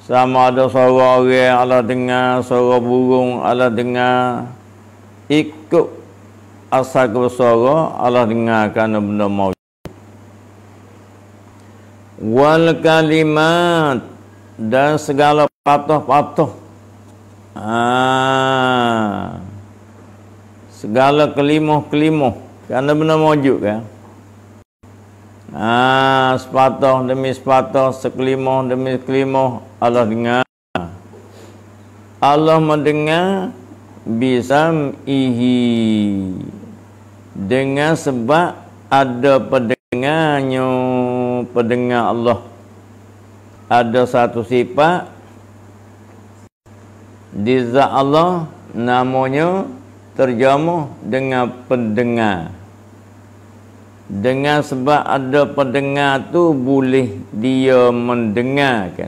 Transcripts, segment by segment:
Sama ada suara orang Allah dengar, suara burung Allah dengar. Ikut asal ke suara Allah dengar kerana benda maujud. Wal kalimat, dan segala patah-patah. Segala kelimoh-kelimoh kerana benda maujud kan. Sepatah demi sepatah, sekelimoh demi sekelimoh Allah dengar. Allah mendengar bisam'ihi, dengan sebab ada pendengarnya, pendengar Allah. Ada satu sifat di zat Allah, namanya terjemah dengan pendengar. Dengan sebab ada pendengar tu boleh dia mendengarkan.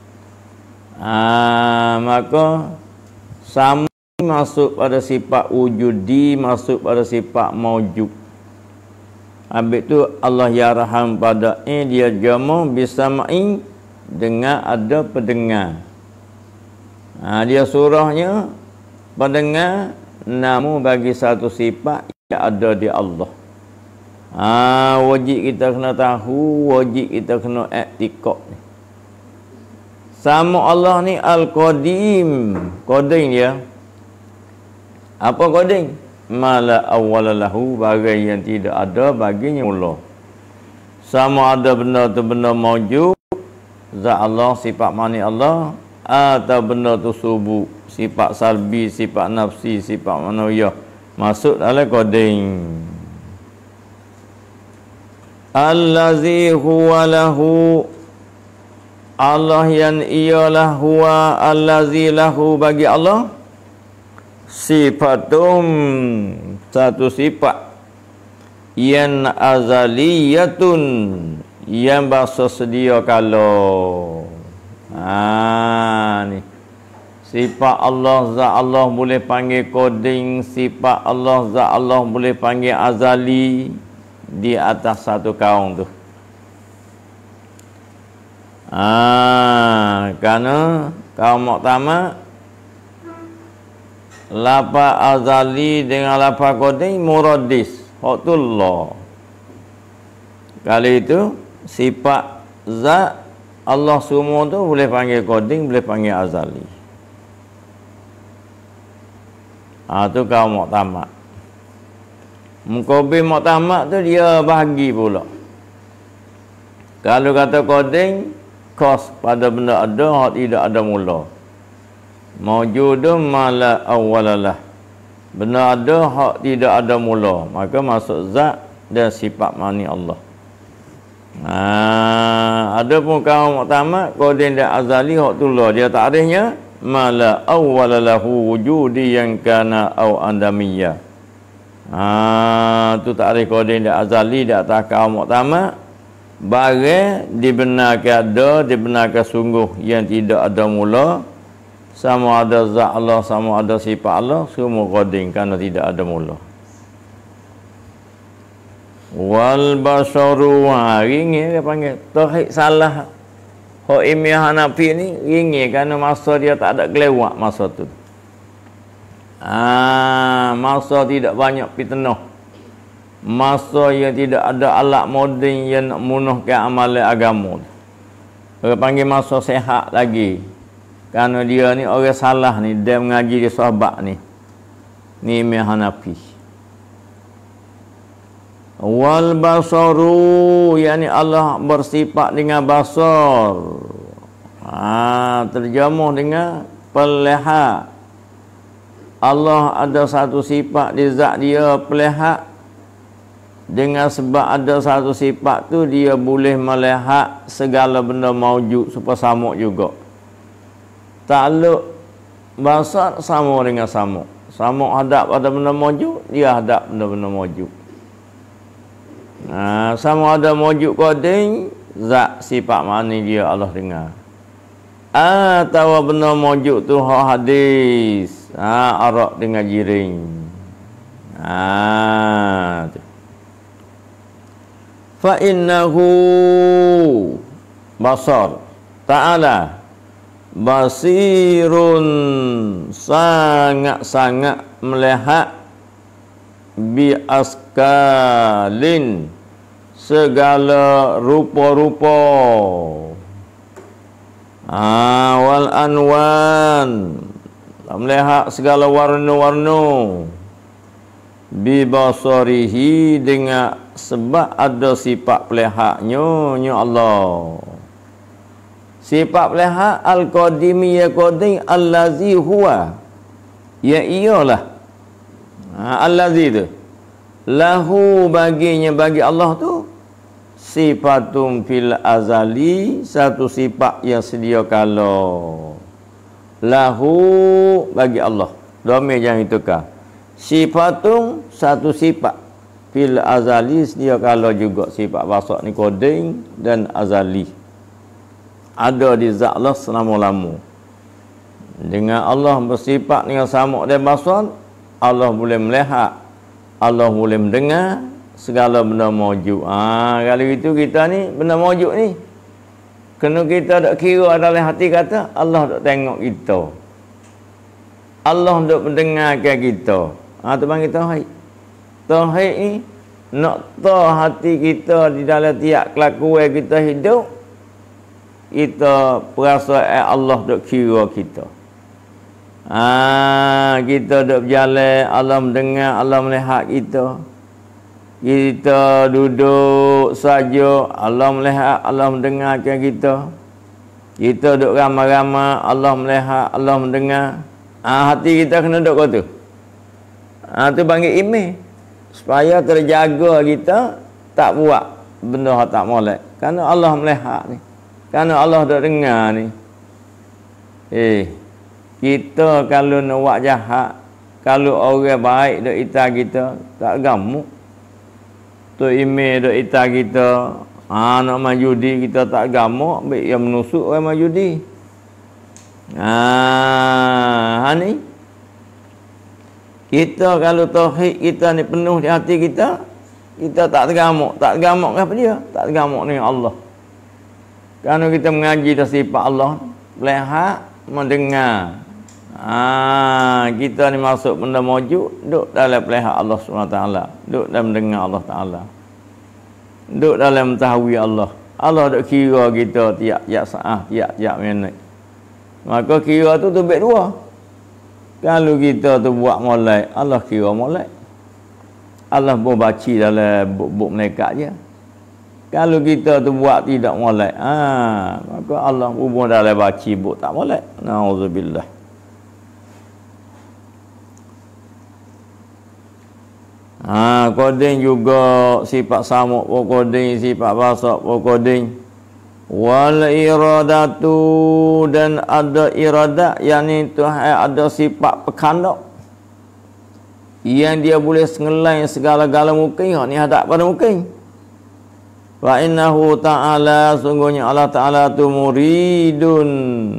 Maka sama masuk pada sifat wujudi, masuk pada sifat maujud. Habis tu Allah yarham pada dia jama bisam'i, dengan ada pendengar. Dia surahnya pendengar, namun bagi satu sifat yang ada di Allah. Wajib kita kena tahu, wajib kita kena i'tiqad ni. Sama Allah ni Al-Qadim. Qadim dia. Apa qadim? Mala awwalalahu, bagai yang tidak ada baginya mula. Sama ada benda tu benda maujud, zat Allah, sifat mani Allah, atau benda tu subuh, sifat salbi, sifat nafsi, sifat manawiyah, masuk dalam qadim. Allazi huwa lahu, Allah yang ialah huwa, allazi lahu bagi Allah sifatum, satu sifat yang azaliyatun, yang bahasa sedia kalau. Ni sifat Allah, zat Allah boleh panggil qadim, sifat Allah, zat Allah boleh panggil azali, di atas satu kaum tu. Kerana kaum Mu'tamad lafaz azali dengan lafaz qadim muradis, haqullah. Kali itu sifat zat Allah semua tu boleh panggil qadim, boleh panggil azali. Tu kaum Mu'tamad. Muqabil Mu'tamad tu dia bahagi pula. Kalau kata qadim, khas pada benda ada, hak tidak ada mula. Maujudun mala awwalalah, benda ada, hak tidak ada mula, maka masuk zat dan sifat mani Allah. Ada pun kaum Mu'tamad qadim dan azali, hak tulah dia takrifnya mala awwalalahu wujudi yang kana au andamiyah. Tu takrif qadim dan azali di atas kaum Mu'tamad. Barang dibenarkan ada, dibenarkan sungguh yang tidak ada mula, sama ada zat Allah, sama ada sifat Allah, semua qadim kerana tidak ada mula. Wal basharu, ringin dia panggil tauhid salah. Hak ilmiah Hanafi ni ringin kerana masa dia tak ada kelewat masa tu. Masa tidak banyak fitnah, masa yang tidak ada alat moden yang nak munuhkan amalan agama. Orang panggil masa sehat lagi, kerana dia ni orang salah ni, dia mengaji di sahabat ni ilmiah Hanafi. Wal basaru, yakni Allah bersifat dengan basar. Terjemuh dengan pelihat. Allah ada satu sifat di zat dia pelihat. Dengan sebab ada satu sifat tu, dia boleh melihat segala benda maujud supaya sama juga. Takluk basar sama dengan sama. Sama hadap pada benda maujud, dia hadap benda-benda maujud. Sama ada maujud qadim, zat sifat mani dia Allah dengar. Atau benda maujud tu hadis, arak dengan jiring. Tu. Fa innahu basar ta'ala, basirun sangat-sangat melihat bi askalin segala rupa-rupa wal anwan melihat segala warna-warna bi basarihi dengan sebab ada sifat pelihaknya Allah. Sifat pelihak al-qadimi ya qadim allazi huwa ya iyalah allazi tu lahu baginya bagi Allah tu sifatum fil azali satu sifat yang sedia kala lahu bagi Allah dhamir jangan ditukar sifatum satu sifat fil azali sedia kala juga sifat wasat ni qadim dan azali ada di zat Allah selama-lama. Dengan Allah bersifat dengan samuk dan basar, Allah boleh melihat, Allah boleh mendengar segala benda maujud. Kalau itu kita ni benda maujud ni kena kita tak kira dalam hati kata Allah tak tengok kita. Allah tak mendengarkan kita. Tu panggil tauhid. Tauhid ni nak tahu hati kita di dalam tiap kelakuan kita hidup, kita perasaan Allah duk kira kita. Kita duk berjalan, Allah mendengar, Allah melihat kita. Kita duduk saja, Allah melihat, Allah mendengarkan kita. Kita duk ramai-ramai, Allah melihat, Allah mendengar. Hati kita kena duk kau tu. Tu panggil iman. Supaya terjaga kita tak buat benda yang tak molek. Kerana Allah melihat ni. Kerana Allah dah dengar ni. Kita kalau nak buat jahat, kalau orang baik dak ita kita, tak gamuk. Tu email dak ita kita, nak main judi kita tak gamuk, baik yang menusuk orang main judi. Ni. Kita kalau tauhid kita ni penuh di hati kita, kita tak tergamuk. Tak tergamuk apa dia? Tak tergamuk dengan Allah. Kerana kita mengaji dah sifat Allah, melihat, mendengar. Kita ni masuk benda maujud, duduk dalam melihat Allah SWT, duduk dalam mendengar Allah Ta'ala, duduk dalam mengetahui Allah. Allah duk kira kita tiap-tiap saat, tiap-tiap minit. Maka kira tu baik dua. Kalau kita tu buat molek, Allah kira molek. Allah pun baca dalam buk-buk malaikat je. Kalau kita tu buat tidak molek, maka Allah pun dalam baca buk tak molek. Nauzubillah. Koding juga sifat samuk koding, sifat basak koding. Wal iradatu dan ada iradat, yakni Tuhan ada sifat pekandak yang dia boleh sengelai segala-gala mungkin, ni hadap pada mungkin. Wa innahu ta'ala sungguhnya Allah Ta'ala tu muridun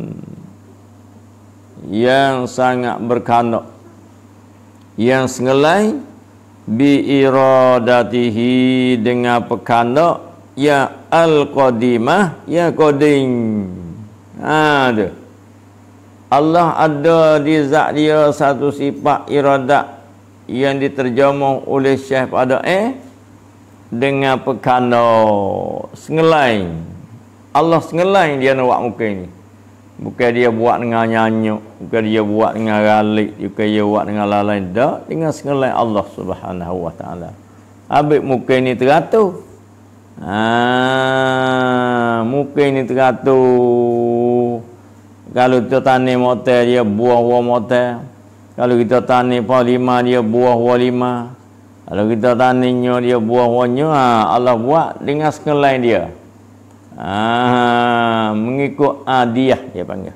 yang sangat berkandak, yang sengelai bi iradatihi dengan pekandak ya al-qadimah ya qadim. Ada Allah ada di zat dia satu sifat iradat yang diterjemah oleh Syekh pada dengan pekandak sengelai. Allah sengelai dia nak buat muka ni. Bukan dia buat dengan nyanyuk, bukan dia buat dengan ralik, bukan dia buat dengan lalai, tak, dengan sengelai Allah Subhanahu wa taala. Habis muka ni teratur. Muka ni teratur. Kalau kita tanam motel dia buah motel. Kalau kita tanam pohon lima dia buah lima. Kalau kita tanamnya dia buah-buahnya, Allah buat dengan sengelai dia. Mengikut adiyah dia panggil.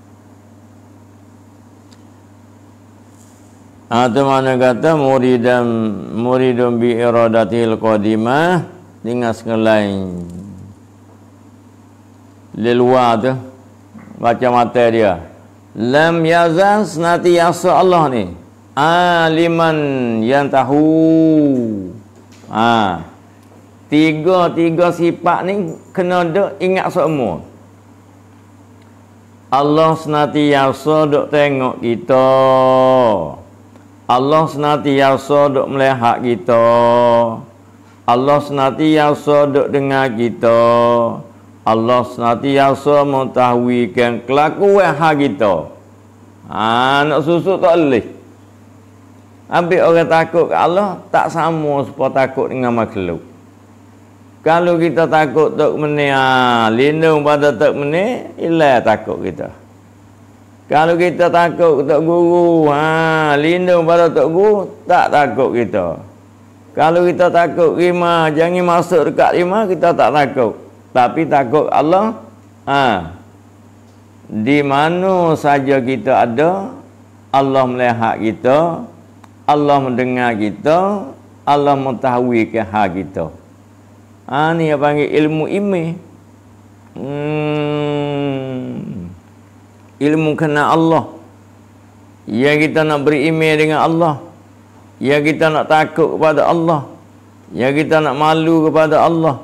Itu mana kata muridun bi iradatil qadimah dengan sengelai. Leluar tu baca mata dia. Lam yazal senantiasa Allah ni aliman yang tahu. Tiga sifat ni kena ingat semua. Allah senantiasa duk tengok kita. Allah senantiasa duk melihat kita. Allah senantiasa duk dengar kita. Allah senantiasa mengetahuikan kelakuan hak kita. Nak susuk tak boleh. Ambil orang takut ke Allah tak sama seperti takut dengan makhluk. Kalau kita takut tok meni, lindung pada tok meni, hilang takut kita. Kalau kita takut tok guru, lindung pada tok guru, tak takut kita. Kalau kita takut rima, jangan masuk dekat rima, kita tak takut. Tapi takut Allah, di mana saja kita ada, Allah melihat kita, Allah mendengar kita, Allah mengetahui hal kita. Ni yang panggil ilmu ime. Ilmu kenal Allah. Yang kita nak berimej dengan Allah. Yang kita nak takut kepada Allah. Yang kita nak malu kepada Allah.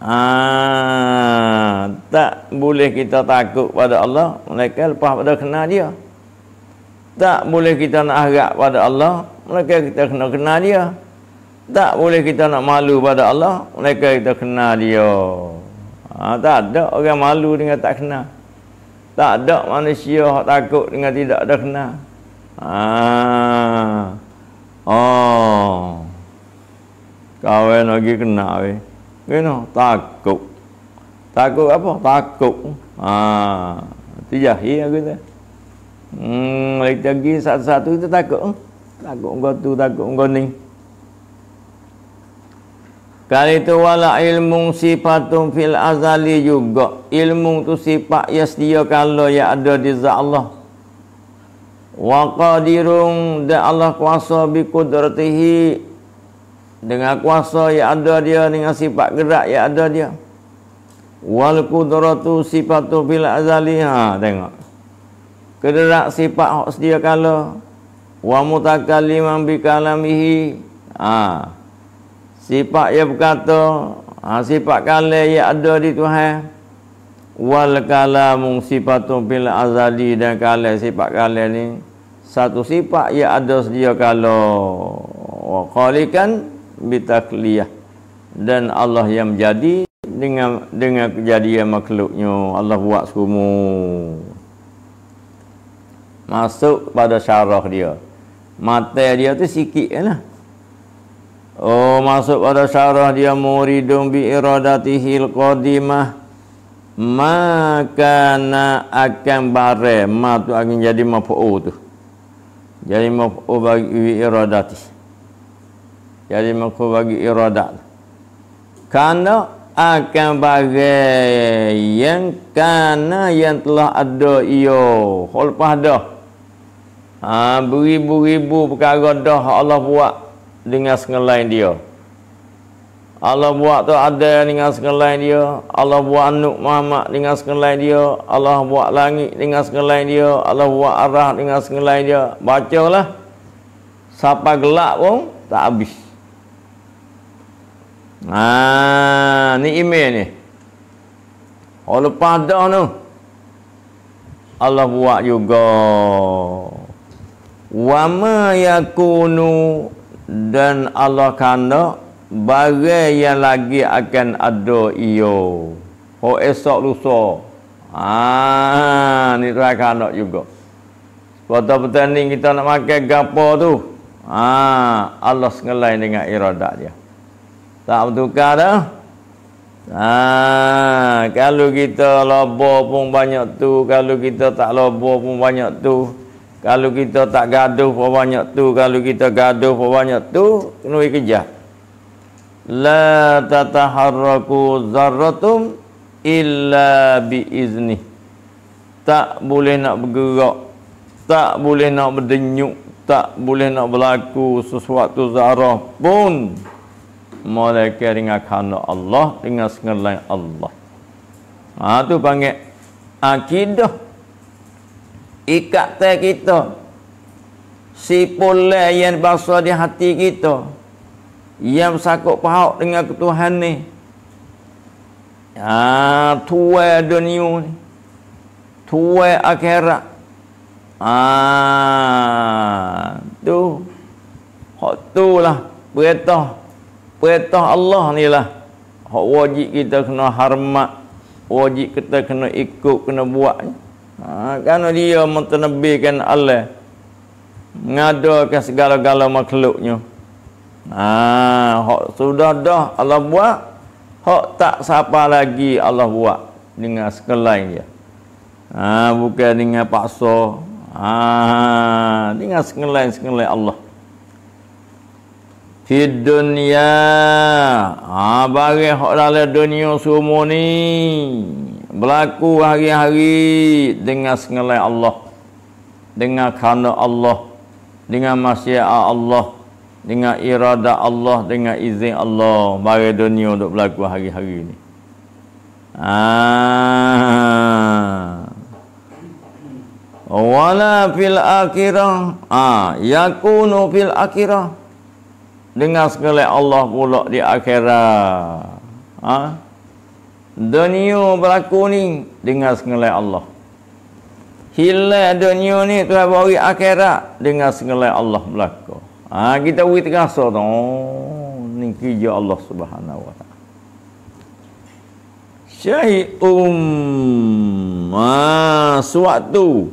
Tak boleh kita takut pada Allah melainkan lepas pada kenal dia. Tak boleh kita nak harap pada Allah melainkan kita kena kenal dia. Tak boleh kita nak malu pada Allah melainkan kita kenal dia. Tak ada orang malu dengan tak kenal. Tak ada manusia yang takut dengan tidak ada kenal. Kawan lagi kenal weh. Kena takut. Takut apa? Takut. Itu jahil aku tu. Lagi satu-satu kita takut. Takut engkau tu, takut engkau ni. Kali itu wala ilmu sifatun fil azali juga. Ilmu tu sifat yang sedia kalau yang ada di zat Allah. Wa qadirun dan Allah kuasa bi qudratihi, dengan kuasa yang ada dia, dengan sifat gerak yang ada dia. Wal qudratu sifatu fil azali. Tengok. Gerak sifat hak sedia kala. Wa mutakalliman bi kalamihi. Sifat yang berkata, sifat kalam yang ada di Tuhan. Wal kalamu sifatun fil azali, dan kalam sifat kalam ni satu sifat yang ada sedia kala. Wa khaliqan bitakliyah, dan Allah yang menjadi dengan kejadian makhluknya. Allah buat semua. Masuk pada syarah dia. Mata dia tu sikit lah. Masuk pada syarah dia, muridun bi iradatihil qadimah, maka akan bare. Ma tu akan jadi maf'ul tu. Jadi maf'ul bagi iradati. Jadi maf'ul bagi iradat. Karena akan bare yang yang telah ada iyo. Lepas dah. Beribu-ribu perkara dah Allah buat dengan sekalian dia. Allah buat tu ada dengan sekalian dia. Allah buat Anak Muhammad dengan sekalian dia. Allah buat langit dengan sekalian dia. Allah buat arah dengan sekalian dia. Bacalah. Sampai gelap pun tak habis. Ni email ni. Lepas dah tu Allah buat juga. Wa ma yakunu, dan Allah kanda barang yang lagi akan ada iyo. Esok lusa. Ni terakhir nak juga. Betul-betul ni kita nak makan gapo tu. Allah sengalai dengan iradat dia. Tak bertukar dah. Kalau kita lobo pun banyak tu, kalau kita tak lobo pun banyak tu. Kalau kita tak gaduh pun banyak tu, kalau kita gaduh pun banyak tu, kena kejar. La tataharraku zarratum illa biizni. Tak boleh nak bergerak, tak boleh nak berdenyuk, tak boleh nak berlaku sesuatu zarah pun melainkan dengan kehendak Allah, dengan sekalian Allah. Tu panggil akidah. Ikatan kita, si pula yang bahasa di hati kita, yang sakut pahaut dengan ketuhan ni. Tuai dunia ni. tuai akhirat. Tu hak tulah perintah Allah ni lah hak wajib kita kena hormat, wajib kita kena ikut, kena buat. Kerana dia mentanabbikan Allah, mengadakan segala-gala makhluknya. Hak sudah dah Allah buat, hak tak siapa lagi Allah buat dengan sekelain dia. Bukan dengan paksa. Dengan sekelain Allah. Fi dunia, bagi hak dalam dunia semua ni berlaku hari-hari dengan sekelain Allah, dengan kehendak Allah, dengan masyiat Allah, dengan irada Allah, dengan izin Allah. Bagi dunia untuk berlaku hari-hari ni. Wala fil akhirah, yakunu fil akhirah, dengan sekalian Allah pula di akhirat. Dunia berlaku ni dengan sekalian Allah. Hilang dunia ni tu bagi akhirat dengan sekalian Allah berlaku. Kita beri terasa tu, ni kerja Allah Subhanahu wa taala. Syai'um, suatu.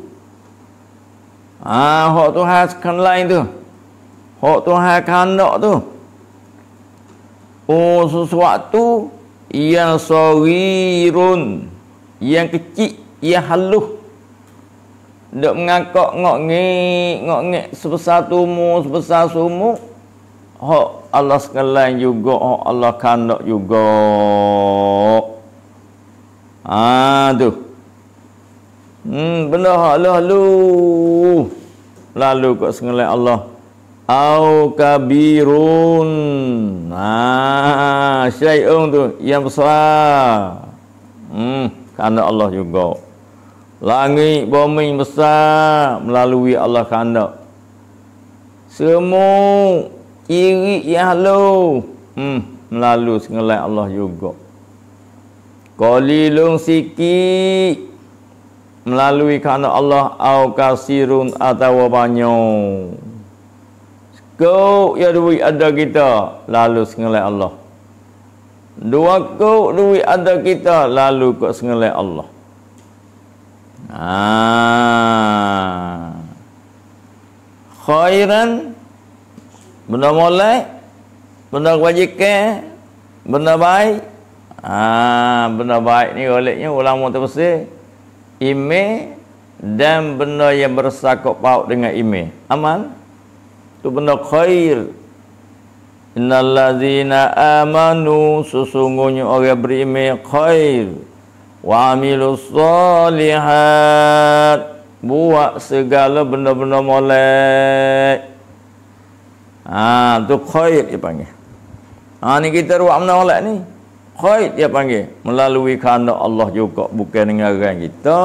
Hak Tuhan sekalian tu, hak Tuhan kehendak tu, sesuatu yang saghirun, yang kecil, yang halus, dok mengangkat ngok-ngek sebesar tumor, sebesar sumur. Hak Allah sekalian juga, hak Allah kehendak juga. Tu benda hak lalu kat sekalian Allah. Au kabirun, syai'un tu yang besar, kehendak Allah juga. Langit bumi besar melalui Allah kehendak. Semua ciri yang halus melalui sekalian Allah juga. Qalilun sikit melalui kehendak Allah, au kasirun atau banyak. Kau ya duit ada kita lalu sengelai Allah. Dua kau duit ada kita lalu kau sengelai Allah. Khairan, benda molek, benda kebajikan, benda baik. Benda baik ni olehnya ulama tafsir iman dan benda yang bersangkut paut dengan iman. Amal tu benda khair. Innallazina amanu, sesungguhnya orang beriman khair, wa amilus solihat, buat segala benda-benda molek. Tu khair dia panggil. Ni kita buat benda molek ni khair dia panggil, melalui kehendak Allah juga, bukan dengan orang kita.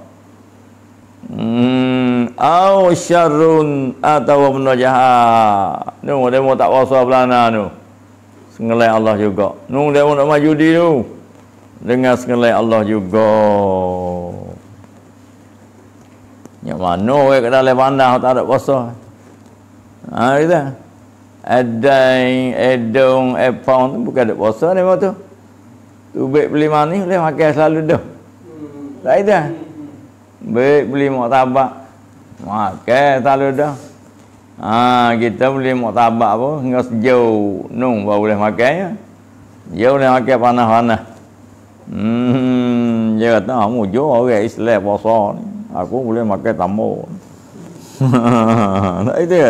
Au syarrun, atau benda jahat. Demo tak puasa belana tu, sengelai Allah juga. Demo nak maju di tu, dengan sengelai Allah juga. Yang mana orang ke dalam bandar tak ada puasa? Kita edong, epong tu bukan ada puasa demo tu. Tu baik beli mani boleh makan selalu dah. Tak ada. Baik beli martabak, makan selalu dah. Kita beli martabak apa hingga sejauh baru boleh makannya. Dia boleh makan panas-panas. Dia kata kamu jo orang Islam puasa ni. Aku boleh makan tambah. Tak ada.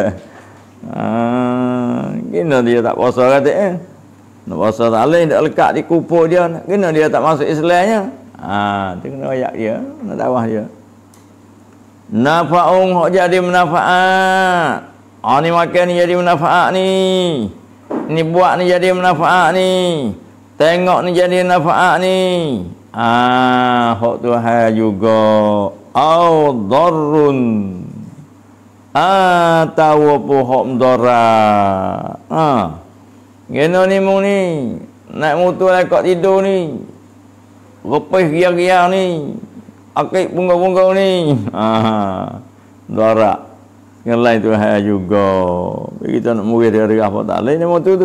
Kena dia tak puasa kata nak puasa tak lain, tak lekat di kupur dia. Kena dia tak masuk Islamnya. Tu kena ayat dia, nak dakwah dia. Nafa'ung hok jadi manfaat. Ni makan ni jadi manfaat ni. Ni buat ni jadi manfaat ni. Tengok ni jadi manfaat ni. Hok Tuhan juga. Au darrun. Tahu apa hok mudarat. Gena ni mu ni naik motor lah kat tidur ni, repih giang-giang ni, akik bunga-bunga ni. Dorak. Yang lain tu juga. Kita nak murid dari apa tak lain nama tu.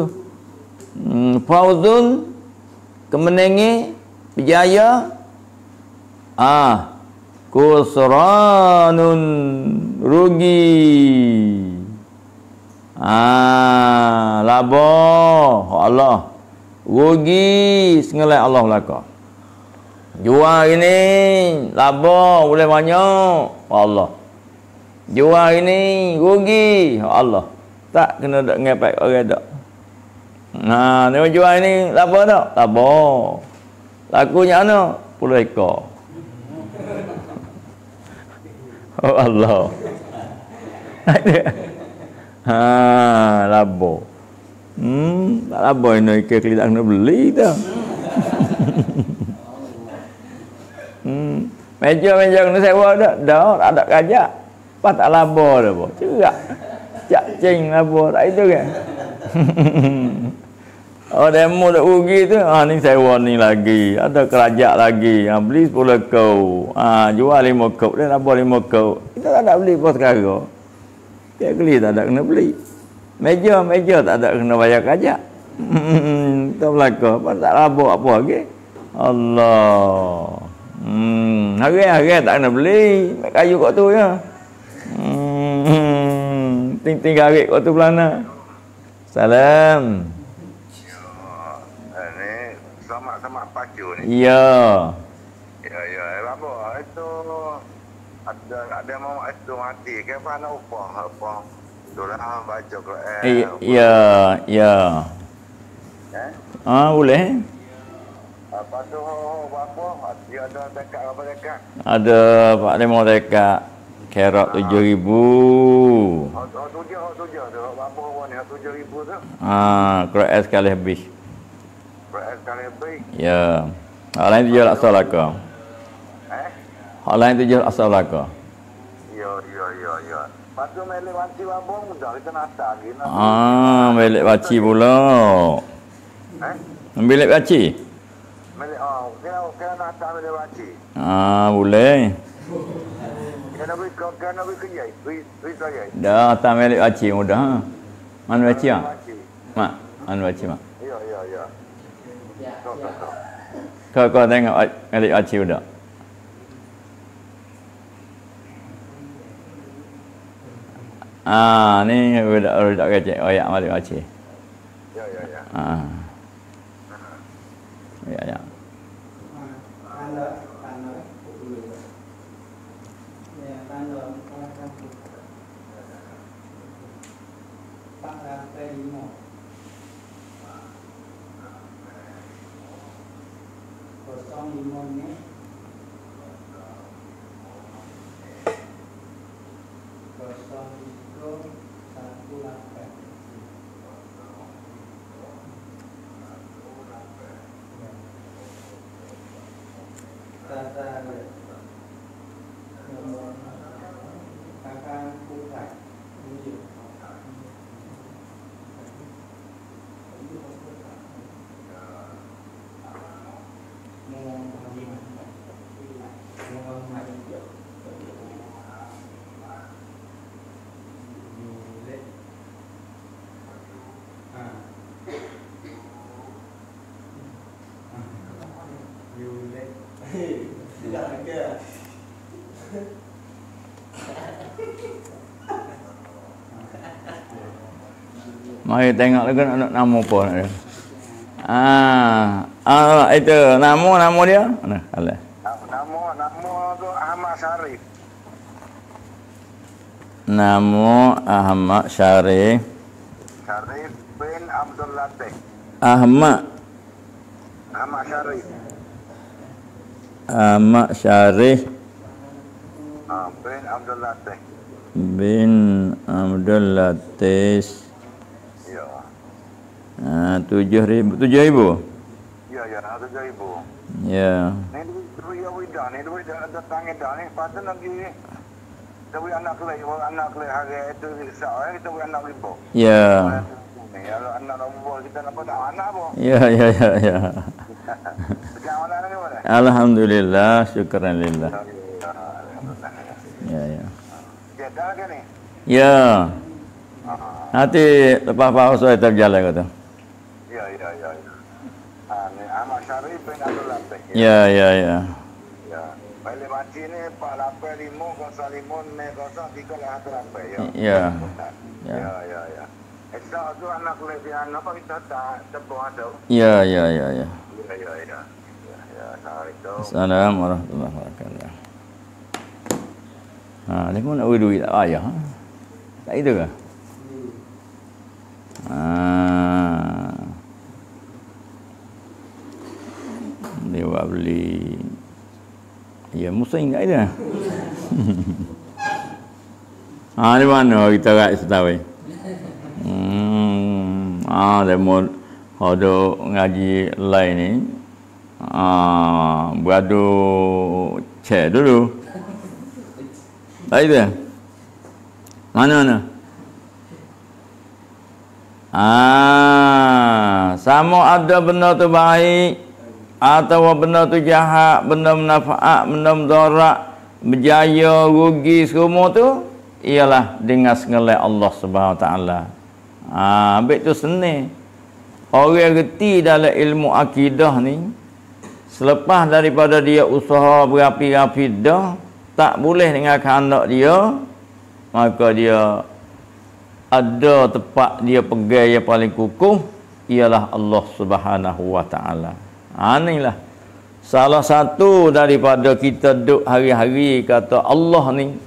Fauzun kemenangan berjaya. Khusranun rugi. Laba Allah. Rugi sengelai Allah belaka. Jual ini laba boleh banyak Allah. Jual ini rugi Allah. Tak kena dak ngepek orang dak. Ni jual ini laba tak? Laba. Lakunya ana 10 ekor. Oh Allah. Laba. Tak laba ini kita kena beli dah. Meja-meja kena sewa dah. Dah ada kajak. Pas tak laba dah boh. Cerak. Cak cing laba tak itu kan. Oh demo dak rugi tu. Ni sewa ni lagi. Ada kerajak lagi. Beli 10 kau. Jual 5 kau. Dia laba 5 kau. Kita tak ada beli apa sekarang. Dia beli tak ada kena beli. Meja tak ada kena bayar kajak. Tak belaka. Pas tak laba apa lagi. Allah. Hari-hari tak kena beli. Mek kayu kat tu ya. Ting-ting garik kat tu belana. Salam. Ni sama-sama pacu ni. Ya. Ya. Apa itu ada mau itu mati ke apa nak upah. Dolar baca Quran. Ya. Boleh. Apa tu apa? Dia ada dekat apa dekat? Ada Pak Demo dekat kerak 7,000. Oh, 7 tu. Apa ni 7,000 tu? Kerak sekali habis. Beras kali baik. Ya. Hal lain tu jual asal laka. Hal lain tu jual asal laka. Ya. Lepas tu melek wanci wabong dah kita nak lagi. Melek baci pula. Melek baci? Melek kena nak melek wanci. Boleh. Kena beri kerja. Beri saya. Dah tak melek baci mudah. Mana baci Mak, mana baci mak? Ya. Kau tengok melek baci udah. Ni udah kecek oyak melek baci. Ya. Ya. Mari tengok lagi nak nama apa nak dia. Itu nama dia. Mana? Alah. Nama tu Ahmad Syarif. Nama Ahmad Syarif. Syarif bin Abdul Latif. Ahmad Syarif. Ahmad Syarif bin Abdul Latif. Bin Abdul Latif. Ya. 7,000. 7,000? Ya, 7,000. Ya. Ni duit widah ni, duit ada tangan dah ni. Pasal lagi kita beri anak kelai hari itu kita beri anak ribu. Ya. Kalau anak nombor kita nak pada anak apa? Ya. Sekarang mana ni boleh? Alhamdulillah, syukuran lillah. dah ke ni? Ya. Nanti lepas puasa kita berjalan kata. Ya. Ni Ahmad Syarif pun ada lapis. Ya. Ya. Balik mati ni 48505 0338. Ya. Ya. Esok tu anak lebih anak apa kita tak tepung ada. Ya. Ya. Assalamualaikum. Assalamualaikum warahmatullahi wabarakatuh. Dia pun nak beri duit tak payah. Tak itu ke? Dia buat beli. Ya, musim tak ada. Di mana kita kat setawai? Dia mau ada ngaji lain ni. Beradu cek dulu. Tak itu? Mana? Sama ada benda tu baik atau benda tu jahat, benda manfaat, benda mudarat, berjaya, rugi semua tu ialah dengan sengelai Allah Subhanahu Wa Taala. Ambil tu seni. Orang reti dalam ilmu akidah ni, selepas daripada dia usaha berapi-api dah, tak boleh dengan kehendak dia, maka dia ada tempat dia pegang yang paling kukuh ialah Allah Subhanahu Wa Taala. Inilah salah satu daripada kita duk hari-hari kata Allah ni,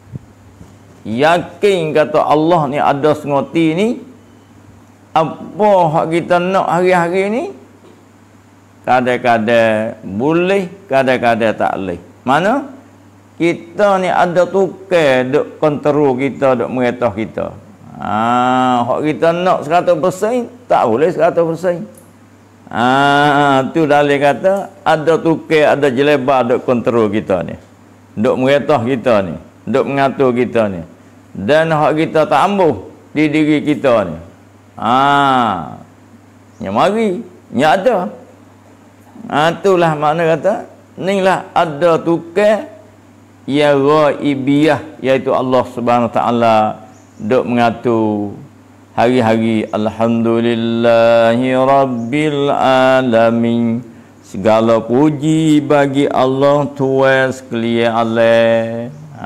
yakin kata Allah ni ada sengoti ni. Apa hak kita nak hari-hari ni, kadang-kadang boleh, kadang-kadang tak boleh. Mana kita ni ada tukar duk kontrol kita, duk meretah kita. Hak kita nak 100% tak boleh 100%. Tu dalil kata ada tukar, ada jelebar duk kontrol kita ni, duk meretah kita ni, duk mengatur kita ni. Dan hak kita tak ambuh di diri kita ni. Yang mari, yang ada. Itulah makna kata, inilah ada tukar ya ghaibiyah, iaitu Allah Subhanahu Wa Taala duk mengatur hari-hari. Alhamdulillahi Rabbil Alamin. Segala puji bagi Allah Tuhan sekalian alam.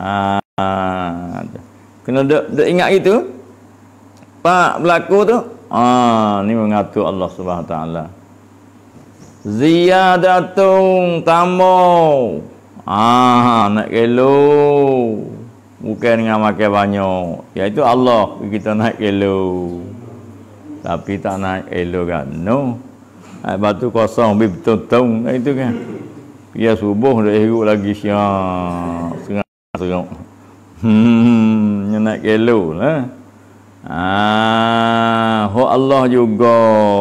Kena duk ingat itu. Pak berlaku tu, ni mengatur Allah Subhanahu Wa Taala. Ziyadatun tambah. Nak kilo. Bukan dengan makan banyak. Iaitu Allah kita naik kilo. Tapi tak naik kilo kan. No. Batu kosong betul-betul itu kan. Dia subuh dah hirup lagi siang. Serang. Dia naik kilo lah. Allah juga.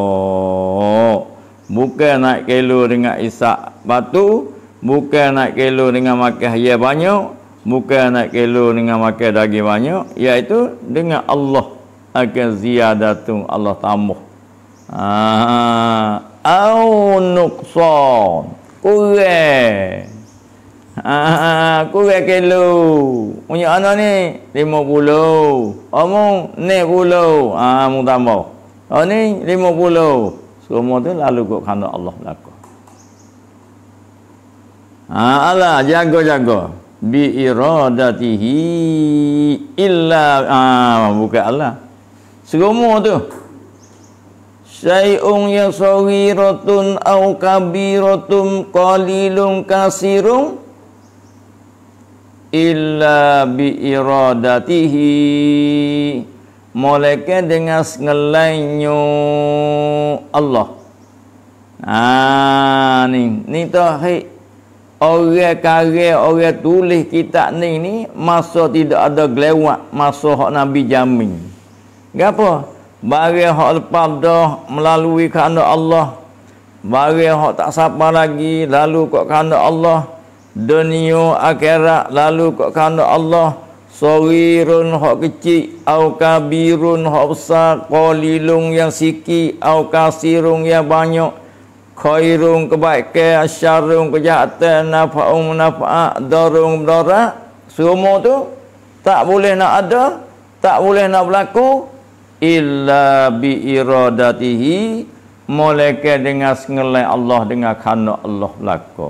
Bukan naik kilo dengan isak batu, bukan naik kilo dengan makan haya banyak, bukan naik kilo dengan makan daging banyak, iaitu dengan Allah akan ziyadatun, Allah tambah. Au nuqsan, kurang. Kurang kilo. Punya anak ni 50. Omong ni 10. Mu tambah. Ni 50. Semua tu lalu kok kehendak Allah berlaku. Allah jaga-jaga bi iradatihi illa bukan Allah. Semua tu syai'un yasghiratun au kabiratun qalilun kasirun illa bi iradatihi, malaikat dengan sengelainya Allah. Ni tauhid. Orang karya, orang tulis kitab ni masa tidak ada gelewat, masa hak Nabi jamin. Gapo? Barang hak lepas dah melalui kehendak Allah. Barang hak tak sabar lagi lalu kok kehendak Allah. Dunia akhirat lalu kok kehendak Allah. Saghirun hak kecil, au kabirun hak besar, qalilun yang sikit, au kasirun yang banyak, khairun kebaikan, syarrun kejahatan, nafa'un manfaat, darun mudarat. Semua tu Tak boleh nak ada, tak boleh nak berlaku illa bi iradatihi, melainkan dengan sengelai Allah, dengan kehendak Allah berlaku.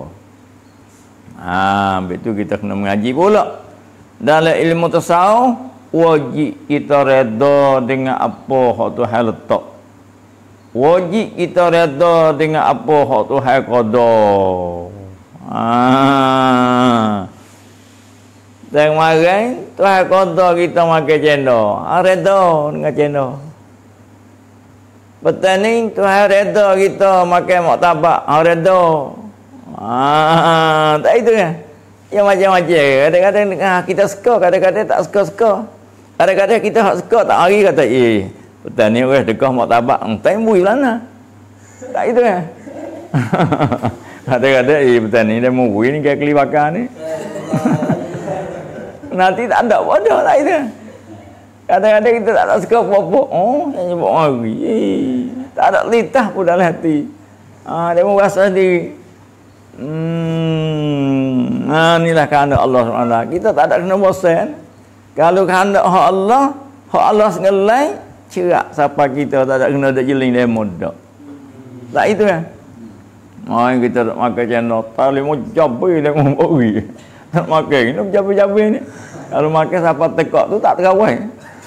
Betul kita kena mengaji pula. Dalam ilmu tasawuf wajib kita redha dengan apa hak Tuhan letak. Wajib kita redha dengan apa hak Tuhan qada. Dan kemarin Tuhan qada kita makan cendol. Redha dengan cendol. Petang ni Tuhan redha kita makan martabak. Redha. Tak itu kan? Yang macam-macam. Kadang-kadang kita suka, kadang-kadang tak suka-suka. Kadang-kadang kita hak suka tak hari kata, petang ni weh dekah martabak, tak bui lana. Tak itu kan? Kadang-kadang petang ni dia mau bui ni kayak keli bakar ni. Nanti tak ada bodoh tak itu. Kadang-kadang kita tak suka apa-apa. Yang nyebut hari. Tak ada litah pun dalam hati. Dia mau rasa sendiri. Inilah kehendak Allah SWT. Kita tak ada kena bosan. Kalau kehendak hak Allah sengelai, cerak siapa kita tak ada kena dak jeling dia mudah. Tak itu kan? Kita tak makan channel tali mau cabai dia mau beri. Tak makan ni cabai-cabai ni. Kalau makan siapa tekak tu tak terawai.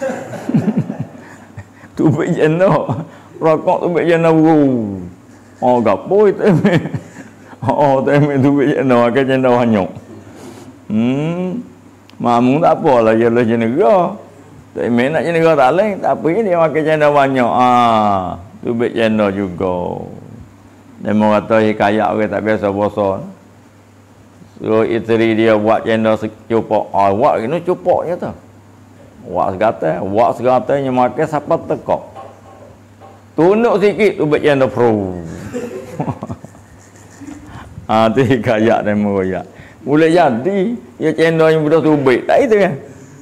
Tu bek channel. Rokok tu bek channel buru. Gapo itu. Tapi tu bek channel makan channel hanyok. Mamu tak apalah jelah jenera. Tak main nak jenera tak lain, tapi dia makan channel banyak. Tu bek channel juga. Dan mau kata hikayat orang tak biasa puasa. So isteri dia buat channel cupok. Buat ini cupoknya tu. Buat segatanya makan siapa tekak. Tunduk sikit tu bek channel pro. Tu hikayat dan meroyak. Boleh jadi ya channel yang budak subik. Tak itu kan?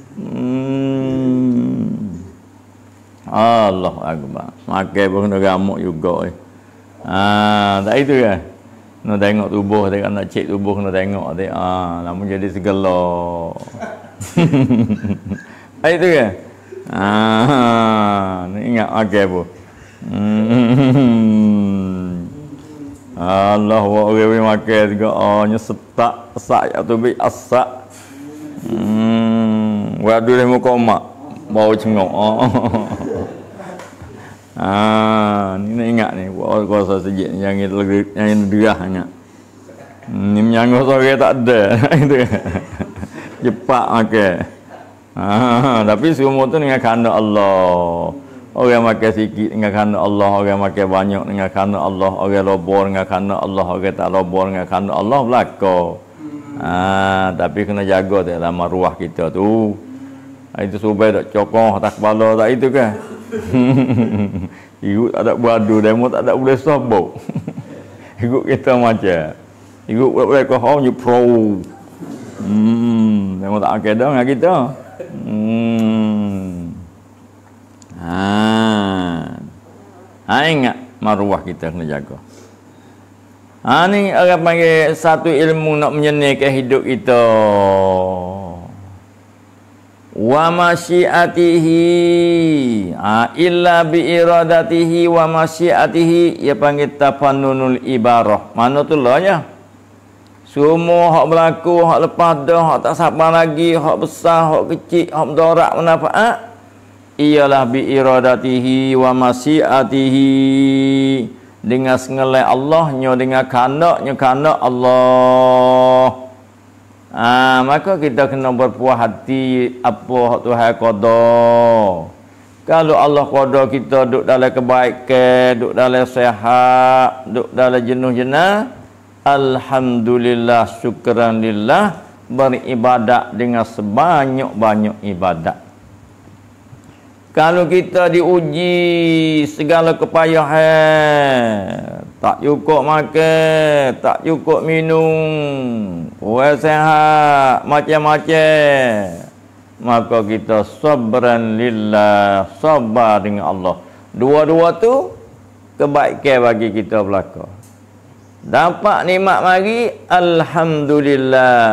Allah Akbar. Makan pun kena gamuk juga. Tak itu kan? Kena tengok tubuh dia, nak cek tubuh kena tengok dia. Namun jadi segala. Tak itu kan? Ingat makan pun. Allah wa orang makan juga setak ya tu bi asak. Waduh dia muka mak bau cengok. Ni ingat ni kuasa sejik yang derahnya. Ni menyanggup sore tak ada. Itu. Cepat makan. Tapi semua tu dengan kehendak Allah. Orang makan sikit dengan kehendak Allah, orang makan banyak dengan kehendak Allah, orang lobor dengan kehendak Allah, orang tak lobor dengan kehendak Allah berlaku. Tapi kena jaga dalam maruah kita tu. Itu supaya tak cokong atas kepala tak itu kan. Ikut tak ada beradu, demo tak ada boleh sobok. Ikut kita macam. Ikut boleh kau you pro. Demo tak ada dengan kita. Ingat maruah kita kena jaga. Ni orang panggil satu ilmu nak menyenangkan hidup kita. Wa masyiatihi illa bi iradatihi wa masyiatihi, ia panggil tafannunul ibarah. Mana tu lah ya? Semua hak berlaku, hak lepas dah, hak tak sabar lagi, hak besar, hak kecil, hak mudarat manfaat, ialah bi iradatihi wa masyiatihi, dengan sengelai Allah, dengan kehendak Allah. Maka kita kena berpuas hati apa hak Tuhan qada. Kalau Allah qada kita duduk dalam kebaikan, duduk dalam sihat, duduk dalam jenuh jenah, alhamdulillah, syukran lillah, beribadat dengan sebanyak-banyak ibadat. Kalau kita diuji segala kepayahan, tak cukup makan, tak cukup minum, kurang sehat, macam-macam, maka kita sabran lillah, sabar dengan Allah. Dua-dua tu kebaikan bagi kita berlaku. Dapat nikmat mari, alhamdulillah,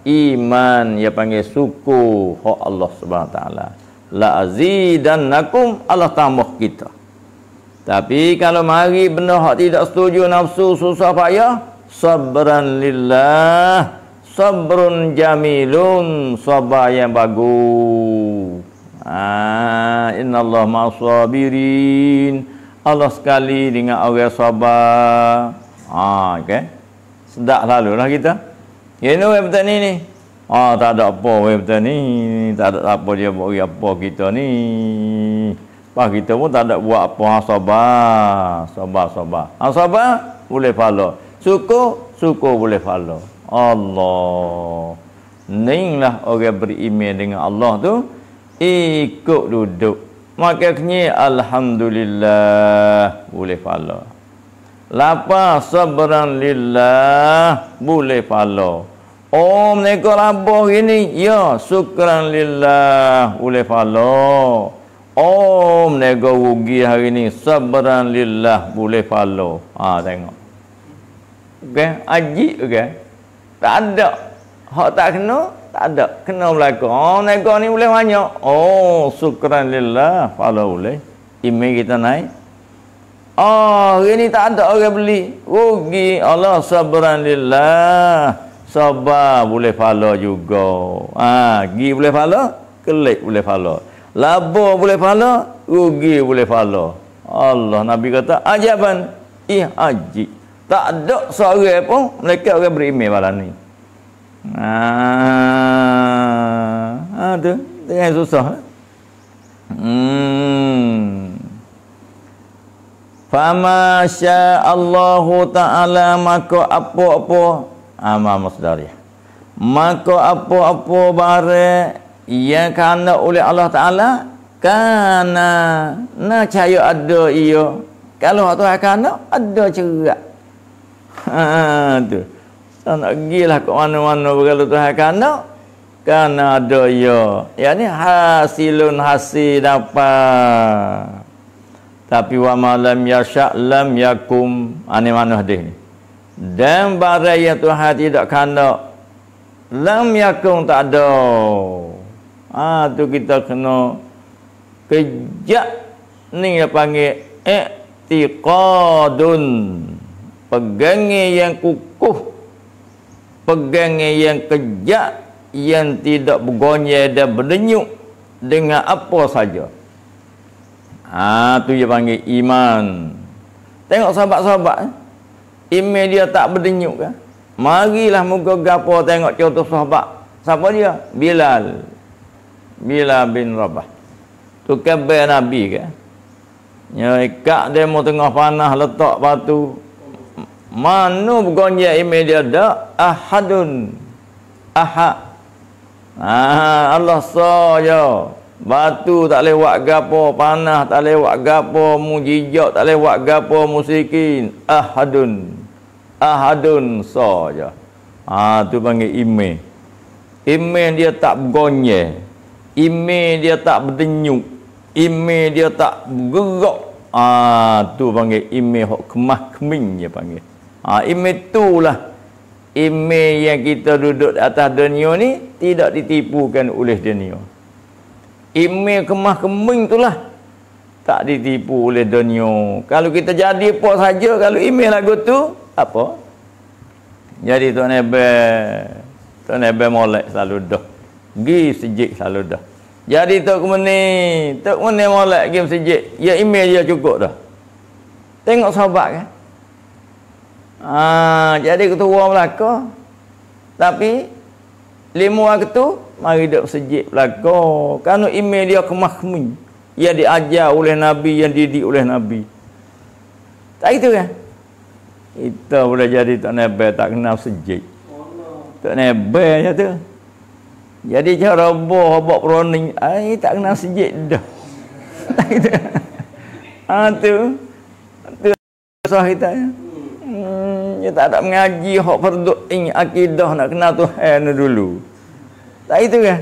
iman, dia panggil syukur hak Allah Subhanahu taala. La azidannakum, Allah tambah kita. Tapi kalau mari benda hak tidak setuju, nafsu, susah payah, sabran lillah, sabrun jamilun, sabar yang bagus. Innallaha ma'as-sabirin. Allah sekali dengan orang sabar. Okay. Sedap lalulah kita. Ini web petani ni. Tak ada apa web petani. Tak ada apa dia buat apa kita ni. Pak kita pun tak ada buat apa. Sabar. Sabar boleh follow. Syukur boleh follow. Allah. Inilah orang beriman dengan Allah tu. Ikut duduk. Makanya alhamdulillah boleh follow. Lapar sabran lillah boleh follow. Mereka rabah gini, ya syukran lillah boleh follow. Mereka rugi hari ni, sabran lillah boleh follow. Tengok. Okey, ajik okey. Tak ada. Hak tak kena, tak ada. Kena berlaku. Mereka ni boleh banyak. Syukran lillah follow boleh. Email kita naik. Hari ni tak ada orang beli. Rugi. Allah sabran lillah. Sabar boleh follow juga. Gi boleh follow. Klik boleh follow. Laba boleh follow. Rugi boleh follow. Allah, Nabi kata, ajaban. Ajib. Tak ada seorang pun mereka orang beriman malam ni. Tu. Dengan susah. Fama sya'allahu ta'ala, maka apa-apa masdariyah, maka apa-apa barang yang kana oleh Allah Ta'ala, kana cahaya ada ia. Kalau Tuhan kana ada cerak. Tu. Tak nak gilah ke mana-mana kalau Tuhan kana ada ia. Yang ni hasil dapat. Tapi wa malam yasha' lam yakum. Ini mana hadis ni. Dan barang yang Tuhan tidak kena, lam yakum, tak ada. Tu kita kena kejak. Ni dia panggil i'tiqadun. Pegangnya yang kukuh. Pegangnya yang kejak. Yang tidak bergonyel dan berdenyuk dengan apa saja. Tu dia panggil iman. Tengok sahabat-sahabat. Iman dia tak berdenyuk kan? Marilah muka gapo tengok contoh sahabat. Siapa dia? Bilal bin Rabah. Tu kabar Nabi kan? Ikat dia mau tengah panah letak batu. Mana bergonjak iman dia dak? Ahad. Allah saja. Batu tak lewat gapo, panah tak lewat gapo, mujizat tak lewat gapo, musyrikin. Ahadun saja. Tu panggil iman. Iman dia tak bergonyel. Iman dia tak berdenyuk. Iman dia tak bergerak. Tu panggil iman hok kemah keming dia panggil. Iman itulah iman yang kita duduk di atas dunia ni tidak ditipukan oleh dunia. Iman kemah keming itulah tak ditipu oleh dunia. Kalau kita jadi apa saja, kalau iman lagu tu apa? Jadi Tuan Nebe molek selalu dah. Gi sejik selalu dah. Jadi Tok Meni molek gi sejik. Ya iman dia cukup dah. Tengok sahabat kan. Jadi ketua Melaka. Tapi 5 waktu mari duk sejik belaka. Kerana iman dia kemah keming. Yang diajar oleh Nabi, yang didik oleh Nabi. Tak gitu kan? Kita boleh jadi tak nebel tak kenal sejik. Tak nebel je tu. Jadi cara buat peroning, tak kenal sejik dah. Tak gitu. Tu susah kita ya. Dia tak ada mengaji hak fardu akidah nak kenal Tuhan dulu. Tak itu kan?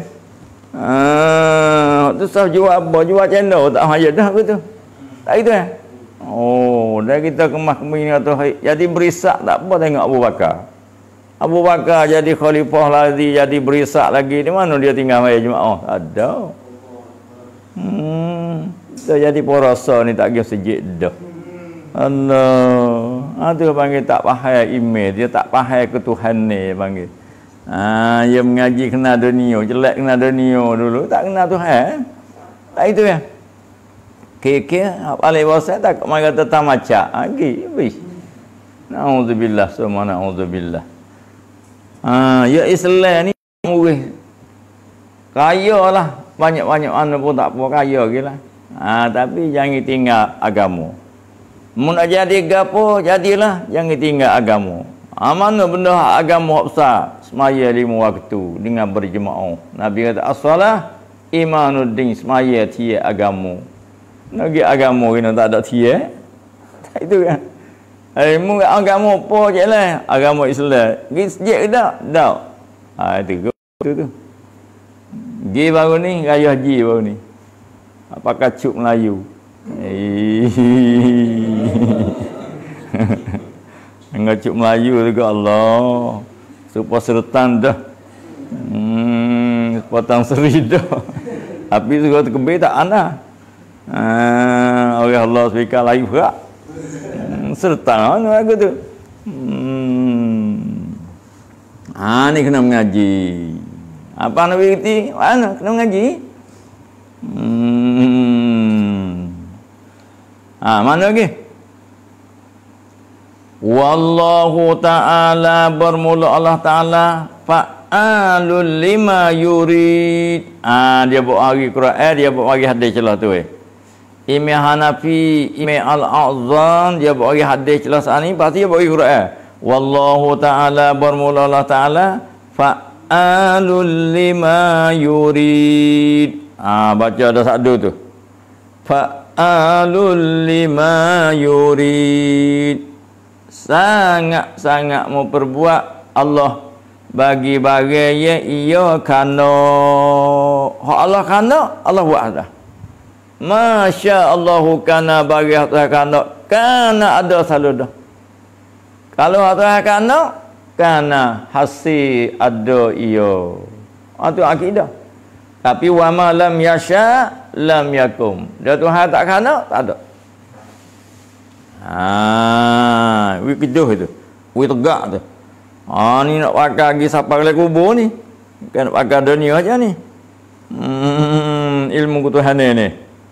Tu sah jual apa? Jual channel tak hayat dah betul. Tak itu kan? Dah kita kemah keming atau jadi berisak tak apa tengok Abu Bakar. Abu Bakar jadi khalifah lagi, jadi berisak lagi. Di mana dia tinggal mai jemaah? Ada. Dia jadi porasa ni tak pergi masjid dah. Allah. Dia panggil tak faham email, dia tak faham ke Tuhan ni panggil. Dia mengaji kena dunia, jelek kena dunia dulu, tak kena Tuhan. Tak itu ya. Kira-kira paling bahasa tak mari kata tamacak lagi. Nauzubillah summa nauzubillah. Ya Islam ni murih. Kaya lah. Banyak-banyak mana pun tak apa, kaya gila. Tapi jangan tinggal agama. Mun nak jadi gapo, jadilah, jangan tinggal agama. Mana benda agama besar? Semaya 5 waktu dengan berjemaah. Nabi kata as-salah imanuddin, semaya tiada agama. Lagi agama kena tak ada tiada. Tak itu kan. Mu agama apa je lah? Agama Islam. Pergi sejak ke tak? Tak. Itu tu. G baru ni, raya haji baru ni. Pakai cuk Melayu. Dengan cuk Melayu juga Allah. Supaya sertan dah. Sepotong seri dah. Tapi segala terkebir tak ana. Oleh Allah SWT lagi berat. Sertan mana aku tu. Ni kena mengaji. Apa Nabi kata? Mana kena mengaji? Mana lagi? Wallahu ta'ala, bermula Allah Ta'ala fa'alul lima yurid. Dia buat hari Quran, dia buat hari hadis celah tu. Imam Hanafi, Imam Al-A'zam, dia buat hari hadis celah saat ni, pasti dia buat hari Quran. Wallahu ta'ala, bermula Allah Ta'ala fa'alul lima yurid. Baca ada satu tu. Fa'alul lima yurid. Sangat-sangat mau perbuat Allah bagi bagai ia kana. Hak Allah kana, Allah buat dah. Masya Allahu kana bagi atas kana ada selalu dah. Kalau atas kana hasil ada ia. Itu akidah. Tapi wa ma lam yasha lam yakum. Dia Tuhan tak kana, tak ada. Wi kejuh itu. Wi tegak tu. Ni nak pakai lagi siapa kali kubur ni. Bukan nak pakai dunia aja ni. Ilmu Tuhan ni.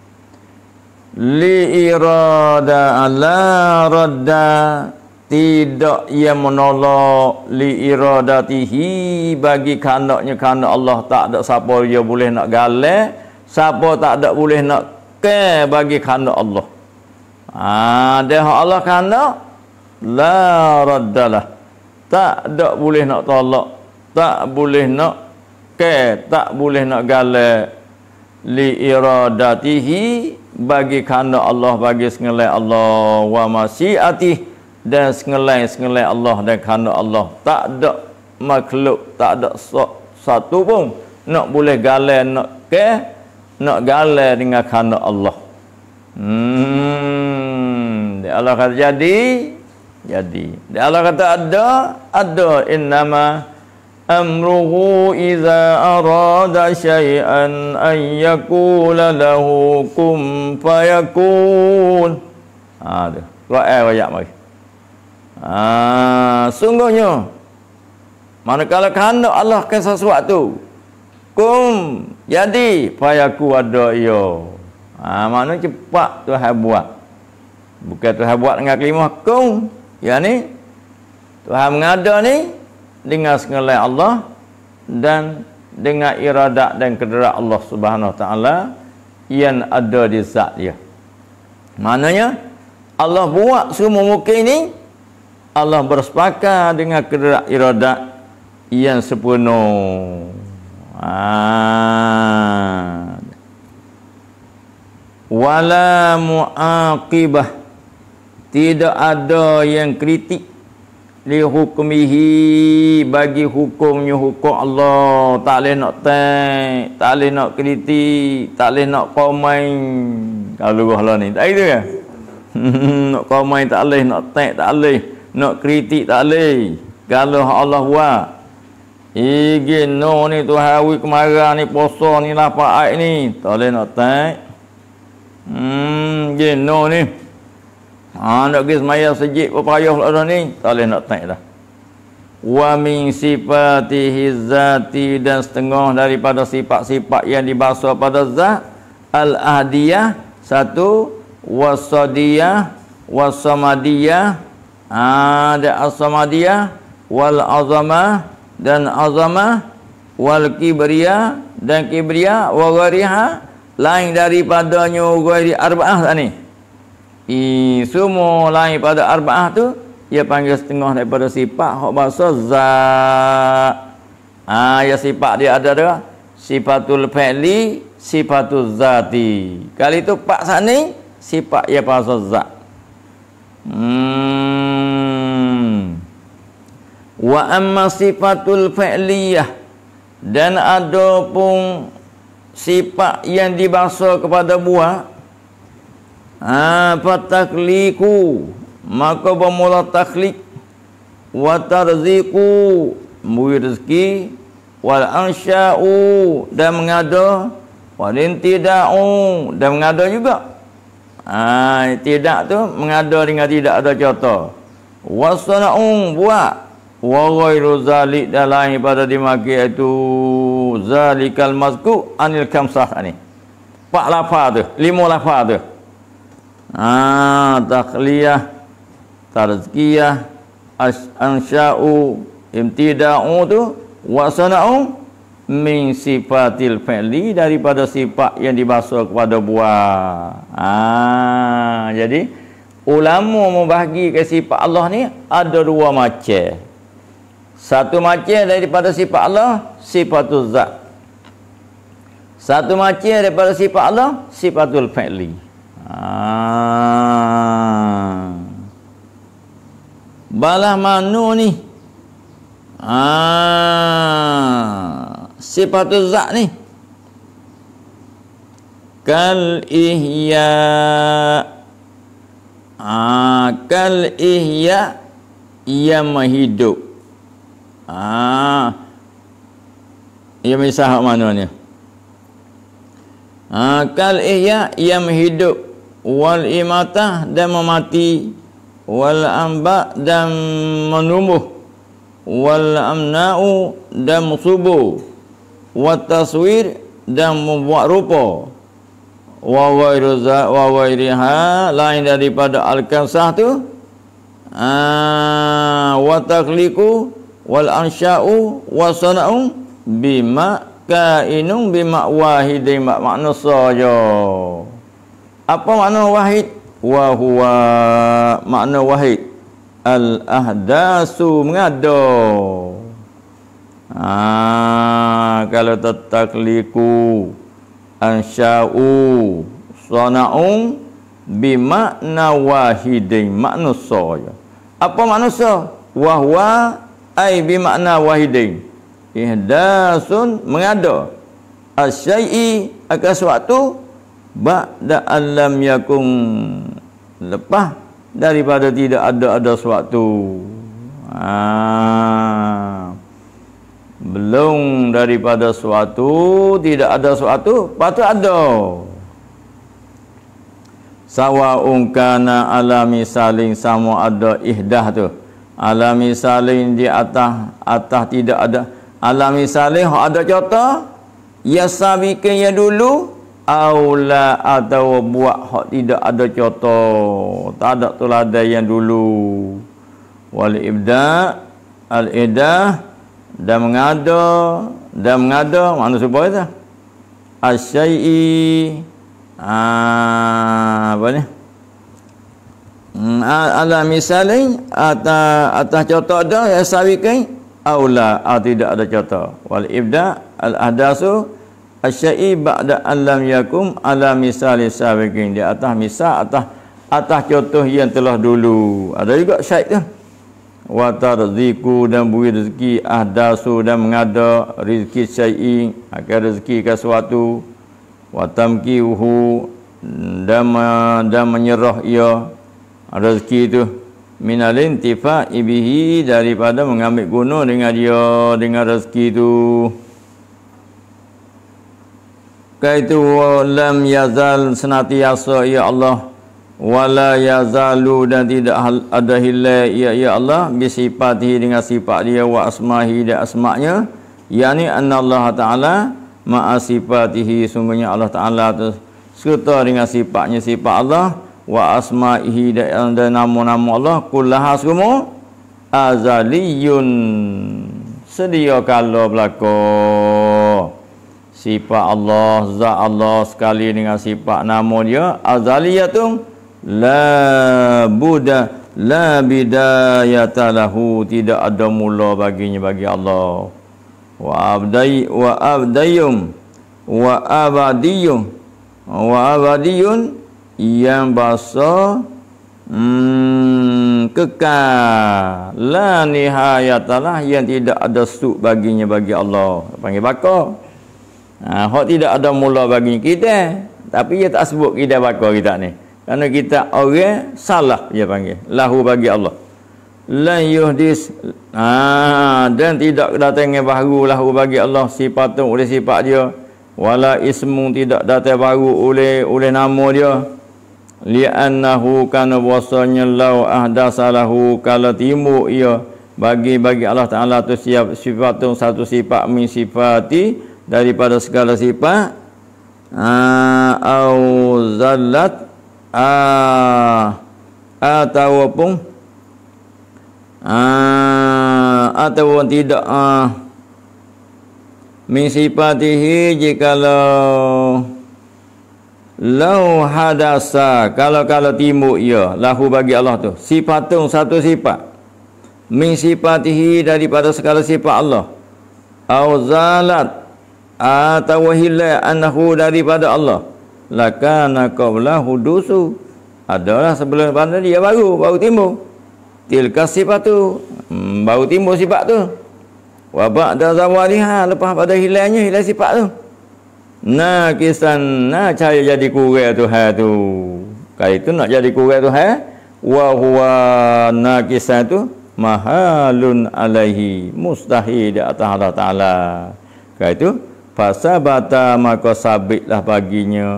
Li irada ala radda, tidak ia menolak li iradatihi, bagi kehendaknya kehendak Allah. Tak ada siapa dia boleh nak galak, siapa tak ada boleh nak ke bagi kehendak Allah. Dia Allah kehendak la raddalah, tak ada boleh nak tolak, tak boleh nak ke, tak boleh nak galak li iradatihi, bagi kehendak Allah, bagi sengelai Allah, wa masyiatih, dan sengelai Allah dan kehendak Allah. Tak ada makhluk, tak ada satu pun nak boleh galai, nak ke, nak galai dengan kehendak Allah. Dia Allah kata jadi. Dia Allah kata ada. Innama amruhu iza arada syai'an an yakula lahu kum fayakun. Tu Quran ayat mari. Sungguhnya manakala kehendak Allah ke sesuatu, kum jadi, fayaku ada ia. Maknanya cepat Tuhan buat. Bukan Tuhan buat dengan kalimah kum. Ya ni Tuhan mengada ni dengan sengelai Allah dan dengan iradat dan kehendak Allah Subhanahu Wa Taala yang ada di zat dia. Maknanya Allah buat semua muka ini, Allah bersepakat dengan kehendak iradat yang sepenuh. Wala muaqibah, tidak ada yang kritik li hukmihi, bagi hukumnya hukum Allah. Tak boleh nak tak boleh nak kritik, tak boleh nak komen. Kalau Allah ni tak itu kan. Nak komen tak boleh, nak tak boleh, nak kritik tak boleh. Kalau Allah buat igi no ni tu hari kemarin ni puasa ni lapar air ni tak boleh nak tak. Gino ni. Nak pergi semaya sejid berpayah lah ni tak boleh nak tak dah. Wa min sifatihi zati, dan setengah daripada sifat-sifat yang dibahas pada zat al-ahdiyah satu, wasadiyah, wasamadiyah, ada as-samadiyah, wal azamah dan azamah, wal kibriya dan kibriya, wa ghariha lain daripadanya ghairi arba'ah tak ni. Semua lain pada arba'ah tu ia panggil setengah daripada sifat hak bahasa zat. Ya sifat dia ada dah sifatul fi'li, sifatul zati. Kali tu pak sani sifat ia bahasa zat. Wa amma sifatul fi'liyah, dan ada pun sifat yang dibahasa kepada buah. Fatakliku, maka bermula takhlik, wa tarziqu, memberi rezeki, wal ansya'u, dan mengada, wal intida'u, dan mengada juga. Tidak tu mengada dengan tidak ada contoh. Wasana'u, buat, wa ghairu zalik, dan lain pada dimaki itu zalikal mazku anil kamsah ni. 4 lafaz tu, 5 lafaz tu. Takhliyah, tarzkiyah, ansya'u, imtida'u tu, wasana'u min sifatil fi'li, daripada sifat yang dibahasa kepada buah. Jadi ulama membahagi ke sifat Allah ni ada 2 macam. Satu macam daripada sifat Allah sifatul zat. Satu macam daripada sifat Allah sifatul fi'li. Balah mana ni? Sifatul zat ni kal ihya, kal ihya yang menghidup. Ia misal mana ni? Kal ihya yang menghidup, wal imatah dan memati, wal amba dan menumbuh, wal amna'u dan subuh, wat taswir dan membuat rupa, wa ghairiha lain daripada al-kansah tu, wa takhliqu wal ansya'u wa sana'u bima kainun bima wahidin, makna saja. Apa makna wahid? Wa huwa, makna wahid al-ahdasu, mengada. Kalau tatakliku, ansya'u, sana'u bimakna wahidin, makna saja. Apa makna saja? Wa huwa ai bimakna wahidin, ihdasun, mengada, asyai'i, akan suatu, ba'da alam yakun, lepas daripada tidak ada suatu. Belum daripada suatu, tidak ada suatu, patut ada. Sawa'un kana alami saling, sama ada ihdah tu. Alami saling di atas tidak ada. Alami saling ada contoh, ya sabiqin ya dulu, aula atau buat hak tidak ada contoh, tak ada teladan yang dulu. Wal ibda, al idah, dan mengada makna supaya tu asyai'i, apa ni, ala misalin, atas contoh ada ya sabiqin, aula tidak ada contoh. Wal ibda al ahdasu asyai ba'da an lam yakum ala misali sabiqin, di atas misal, atas contoh yang telah dulu. Ada juga syait tu. Wa tarziqu, dan beri rezeki, ahdasu, dan mengada rezeki syai'i, akan rezeki ke sesuatu, wa tamkihu, dan menyerah ia rezeki itu, minal intifa'i bihi, daripada mengambil guna dengan dia, dengan rezeki tu. Kaitu lam yazal, senantiasa ya Allah, wala yazalu, dan tidak ada hilal ya Allah, bisifatihi, dengan sifat dia, wa asmahi, dan asma'nya, yakni anna Allah Ta'ala ma'a sifatihi, sungguhnya Allah Ta'ala tu serta dengan sifatnya, sifat Allah, wa asma'ihi, dan nama-nama Allah, kullaha semua azaliyun, sedia kala belaka. Sifat Allah, zat Allah sekali dengan sifat nama dia azaliyatun, la bidayata lahu, tidak ada mula baginya, bagi Allah. Wa abadiyun, yang bahasa kekal, la nihayatalah, yang tidak ada suk baginya, bagi Allah. Panggil bakar. Hak tidak ada mula bagi kita, tapi dia tak sebut kita bakar kita ni, kerana kita orang salah, dia panggil lahu, bagi Allah. La yuhdis, dan tidak datangnya baru lahu, bagi Allah, sifatun oleh sifat dia, wala ismun, tidak datang baru oleh nama dia, li'annahu, kana wasanya lau ahdasalahu, kalau timbul ia bagi Allah Ta'ala tu sifatun, satu sifat min sifati, daripada segala sifat, au zallat, ataupun tidak min sifatihi, jikalau lau hadasa, kalau timbul ia lahu, bagi Allah tu sifatun, satu sifat min sifatihi, daripada segala sifat Allah, au zalat, atau hilal annahu, daripada Allah, lakana qabla hudusu, adalah sebelum pada dia baru timbul tilka sifat tu, baru timbul sifat tu, wa ba'da zawaliha, lepas pada hilal sifat tu, nakisan, cahaya jadi kurang Tuhan tu. Kali itu nak jadi kurang Tuhan, wa huwa nakisan tu mahalun alaihi, mustahil di atas Allah Ta'ala. Kali itu fasabata, maka sabitlah baginya,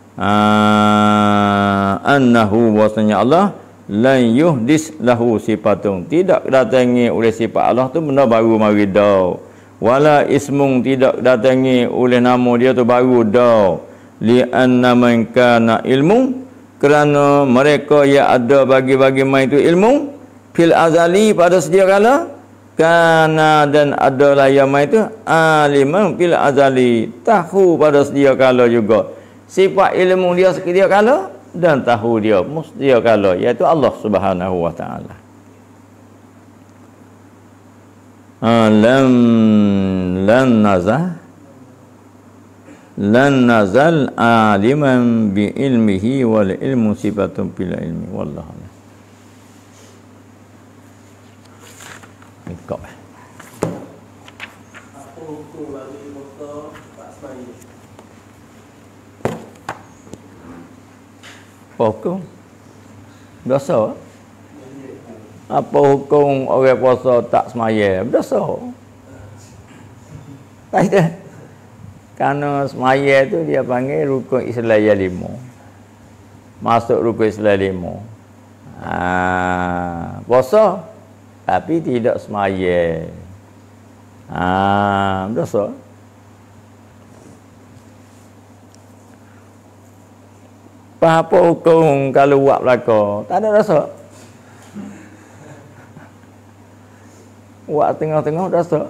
annahu, bahasanya Allah, lan yuhdis lahu sifatun, tidak datangi oleh sifat Allah tu benda baru mari dah, wala ismun, tidak datangi oleh nama dia tu baru dah, li'anna man kana ilmu, kerana mereka yang ada bagi mai itu ilmu, fil azali, pada sedia kala, kana, dan adalah yang mai itu aliman fil azali, tahu pada sedia kala juga sifat ilmu dia sedia kala, dan tahu dia sedia kala, iaitu Allah Subhanahu wa taala. lan nazal aliman bi ilmihi, wal ilmu sifatun fil ilmi, wallahu a'lam. Kau apa hukum? Dosa. Apa hukum orang puasa tak semaya? Berdosa. Tak ada. Kerana semaya tu dia panggil rukun Islam yang 5. Masuk rukun Islam 5. Puasa tapi tidak semaya. Berdosa. Apa hukum kalau buat belaka? Tak ada dosa. Buat tengah-tengah dosa.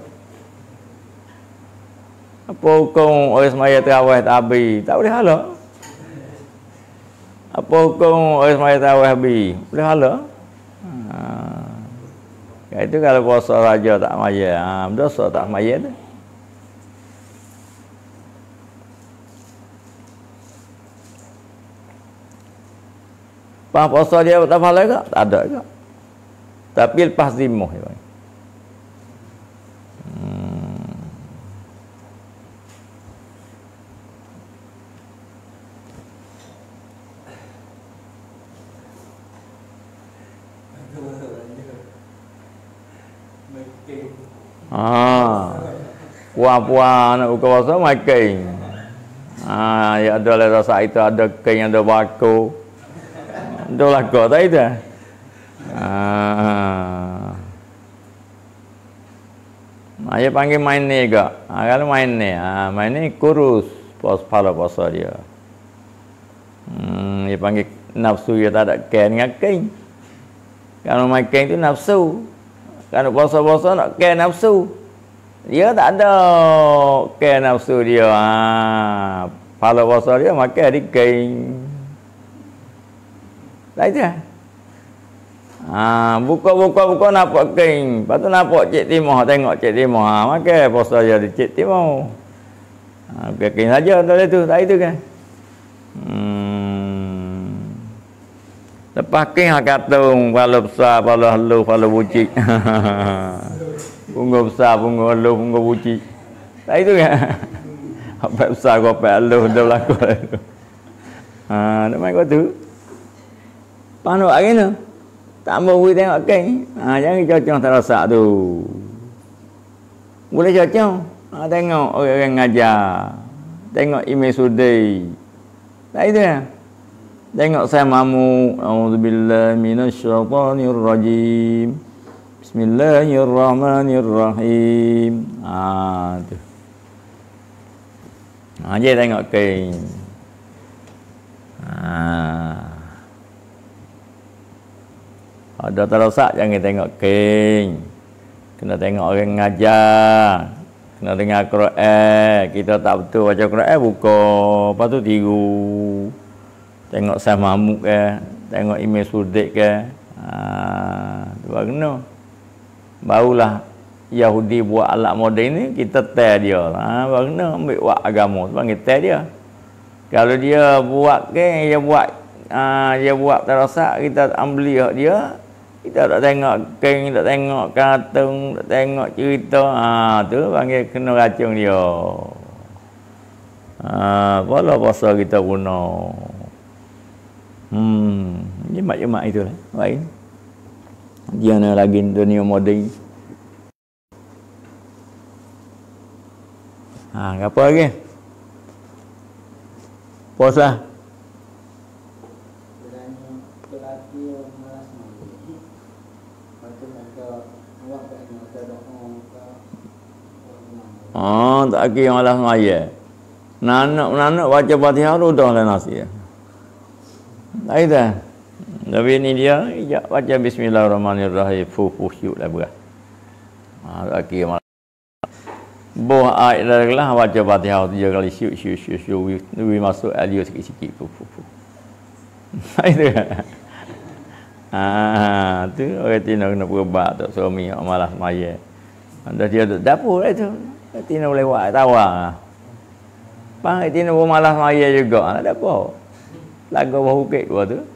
Apa hukum orang semaya terawih tak habis? Tak boleh hala. Apa hukum orang semaya terawih habis? Boleh hala. Itu kalau puasa saja tak maya. Berdosa tak maya tu. Puasa dia tak pahala ke? Tak ada ke? Tapi lepas zimuh dia. Puan-puan nak buka puasa makan. Ya ada lah rasa itu, ada kain, ada bako. Ada lagu tak itu? Dia panggil main ni ke? Kalau main ni kurus pala puasa dia. Dia panggil nafsu dia tak ada kain dengan kain. Kalau makan itu nafsu. Kalau puasa-puasa nak kain nafsu. Dia tak ada kain nafsu dia. Pala puasa dia makan di kain. Tak itu. Buka nampak kain. Lepas tu nampak Cik Timah, tengok Cik Timah. Makan puasa dia di Cik Timah. Kain saja tak itu kan. Lepas kain katung, pala besar, pala halus, pala bucik. Punggung besar, punggung halus, punggung bucik. Tak itu kan. Apa besar, apa halus, dah berlaku. Nak main kau tu. Panuk hari ni. Tak mahu tengok kain. Jangan cocok terasa tu. Boleh cocok. Tengok orang ngajar. Tengok email sudai. Tak itu kan. Tengok saya mamu. A'udzubillahi minasyaitonirrajim. Bismillahirrahmanirrahim. Tu. Dia tengok kain. Ada terosak jangan tengok kain. Kena tengok orang ngajar. Kena dengar Quran. Kita tak betul baca Quran, buka. Lepas tu tiru. Tengok Syekh Mahmud ke, tengok Imam Sudik ke. Tu baru kena. Barulah Yahudi buat alat moden ni, kita tel dia. Baru kena ambil buat agama, panggil tel dia. Kalau dia buat ke, dia buat terosak, kita ambil dia. Kita tak tengok kain, tak tengok kartun, tak tengok cerita. Tu panggil kena racun dia. Pola puasa kita guna. Jemat-jemat itulah. Baik. Dia nak lagi dunia moden. Apa lagi? Puasa. Tak kira malas maya. Nanak baca Fatihah tu dah lah nasi. Tak itu. Tapi ni dia baca Bismillahirrahmanirrahim. Syuk lah berat. Tak kira malas. Boh ayat lah baca Fatihah 3 kali syuk. Lebih masuk alio sikit-sikit. Tak itu. Tu orang Tino kena berubat tak suami malas maya. Dah dia duduk dapur lah tu. Tina boleh buat tawar. Panggil Tina pun malas maya juga. Tak apa. Lagu bahu kek gua tu.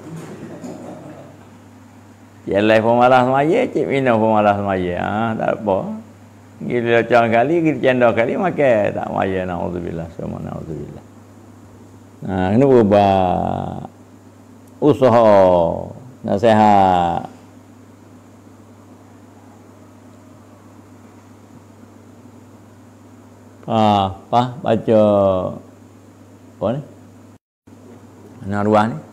Cik Lai pun malas maya, Cik Mina pun malas maya. Tak apa. Gila cang kali, gila cendol kali makan. Tak maya, na'udzubillah. Semua na'udzubillah. Kena berubah. Usaha. Nasihat. Baca apa ni? Mana ruang ni?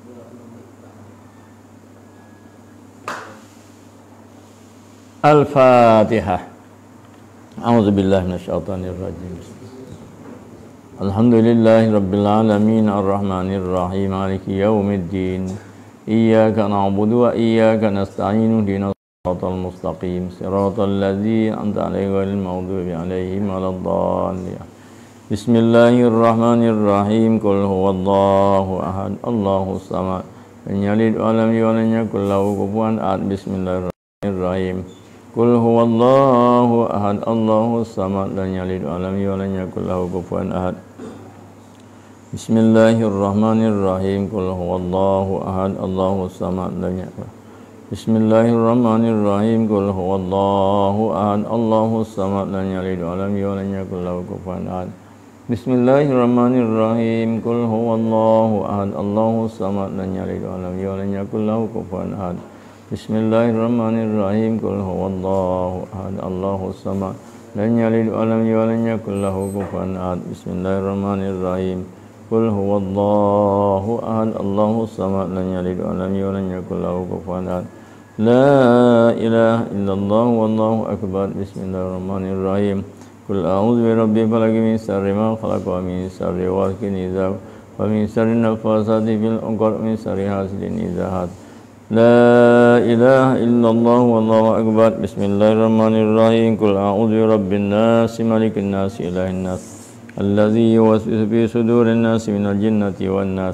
Al-Fatihah. A'udzubillahi minasyaitonirrajim. Alhamdulillahirabbil alamin arrahmanirrahim maliki yaumiddin. Iyyaka na'budu wa iyyaka nasta'in ihdinas siratal mustaqim siratal ladzina an'amta 'alaihim ghairil maghdubi 'alaihim waladdallin. Bismillahirrahmanirrahim. Qul huwallahu ahad, Allahus samad, lam yalid wa lam yulad wa lam yakul lahu kufuwan ahad. Bismillahirrahmanirrahim. Qul huwallahu ahad, Allahus samad, lam yalid wa lam yulad wa lam yakul lahu kufuwan ahad. Bismillahirrahmanirrahim. Qul huwallahu ahad, Allahus samad, lam yalid. Bismillahirrahmanirrahim. Qul huwallahu ahad, Allahus samad, lam yalid wa lam yulad wa lam yakul lahu kufuwan ahad. Bismillahirrahmanirrahim. Qul huwallahu ahad, Allahus samad, lam yalid wa lam yulad wa lam yakul lahu kufuwan ahad. Bismillahirrahmanirrahim. Qul huwallahu ahad, Allahus samad, lam yalid wa lam yulad wa lam yakul lahu kufuwan ahad. Bismillahirrahmanirrahim. Qul huwallahu ahad, Allahus samad, lam yalid wa lam yulad wa lam yakul lahu kufuwan ahad. La ilaha illallah wallahu akbar. Bismillahirrahmanirrahim. Qul a'udzu birabbil falaq min syarri ma khalaq wa min syarri ghasiqin idza wa min syarri nafasati fil 'uqad min syarri hasidin idza hasad. La ilaha illallah wallahu akbar. Bismillahirrahmanirrahim. Qul a'udzu birabbin nas malikin nas ilahin nas alladzi yuwaswisu fi sudurin nas minal jinnati wan nas.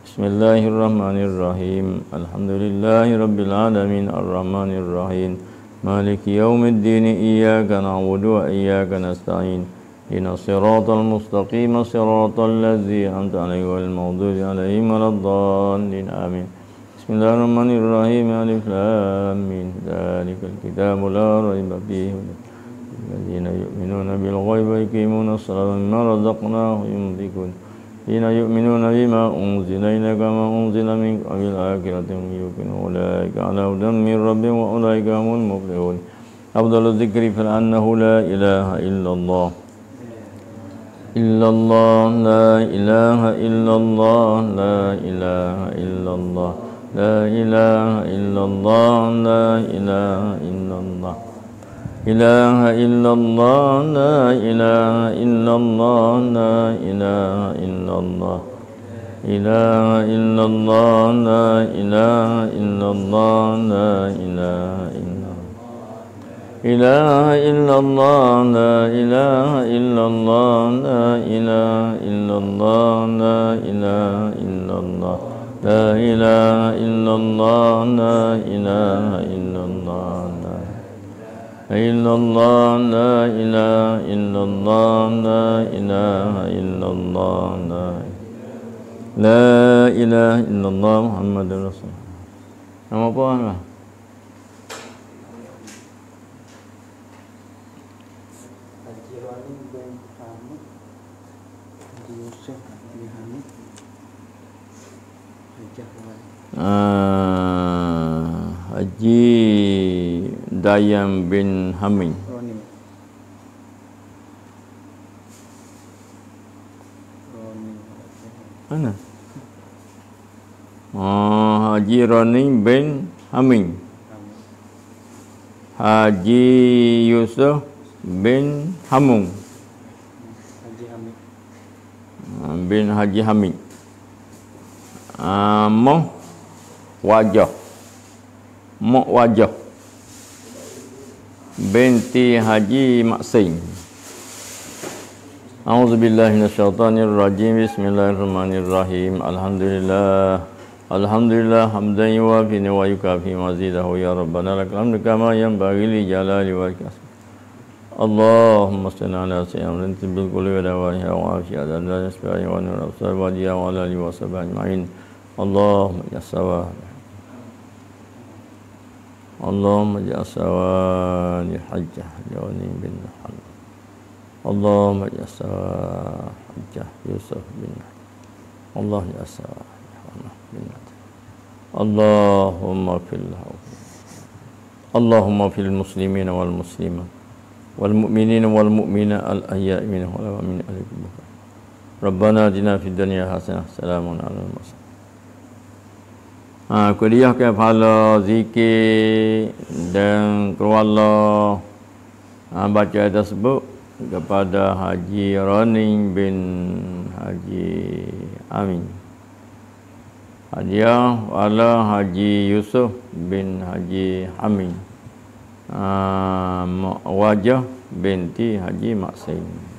Bismillahirrahmanirrahim. Alhamdulillahi rabbil alamin arrahmanir rahim maliki yaumiddin iyyaka na'budu wa iyyaka nasta'in ihdinas siratal mustaqim siratal ladzina an'amta 'alaihim ghairil maghdubi 'alaihim waladdallin amin. Bismillahirrahmanirrahim. Alif lam mim. Dzalikal kitabu la raiba fihi alladzina yu'minuna bil ghaibi wa yuqimuna as-salata wa mimma razaqnahum yunfiqun. Alladzina yu'minuna bima unzila ilayka wa ma unzila min qablika wal akhirati hum yuqinun. Ulaika 'ala hudan min rabbihim wa ulaika humul muflihun. Afdalu dzikri fa annahu la ilaha illallah. Illallah, la ilaha illallah, la ilaha illallah. La ilaha illallah, la ilaha illallah. Ilaha illallah, la ilaha illallah, la ilaha illallah. Ilaha illallah, la ilaha illallah, la ilaha illallah. Ilaha illallah, la ilaha illallah, la ilaha illallah, la ilaha illallah. La ilaha illallah, la ilaha illallah, la illallah, la ilaha illallah, la ilaha illallah, la ilaha illallah Muhammadur Rasulullah. Nama apa lah? Haji Dayam bin Hamid. Mana? Haji Roni bin Hamid. Haji Yusuf bin Hamung. Bin Haji Hamid. Mak Wajah binti Haji Maksin. A'udzubillahi minasyaitonir rajim. Bismillahirrahmanirrahim. Alhamdulillah hamdan yuwafi wa yukafi mazidahu ya rabbana lakal hamdu kama yanbaghi li jalali wajhika. Allahumma salli ala sayyidina bil qulubi wa dawa'iha wa afiya dan nasbihi wa nur absar wa diya wa alihi wa sahbihi ajma'in. Allahumma ya sawa. Allahumma ya sawa ni hajjah Jawani bin Hal. Allahumma ya sawa hajjah Yusuf bin Allah ya sawa bin Allahumma fil muslimina wal muslimat wal mu'minina wal mu'minat al ahya'i minhum wal amwat alaikum. Rabbana atina fid dunya hasanah. Assalamu alaikum. Kuliahkan pahala zikir dan keluarlah baca tersebut kepada Haji Roni bin Haji Amin. Hadiah wala Haji Yusuf bin Haji Hamid. Wajah binti Haji Maksin.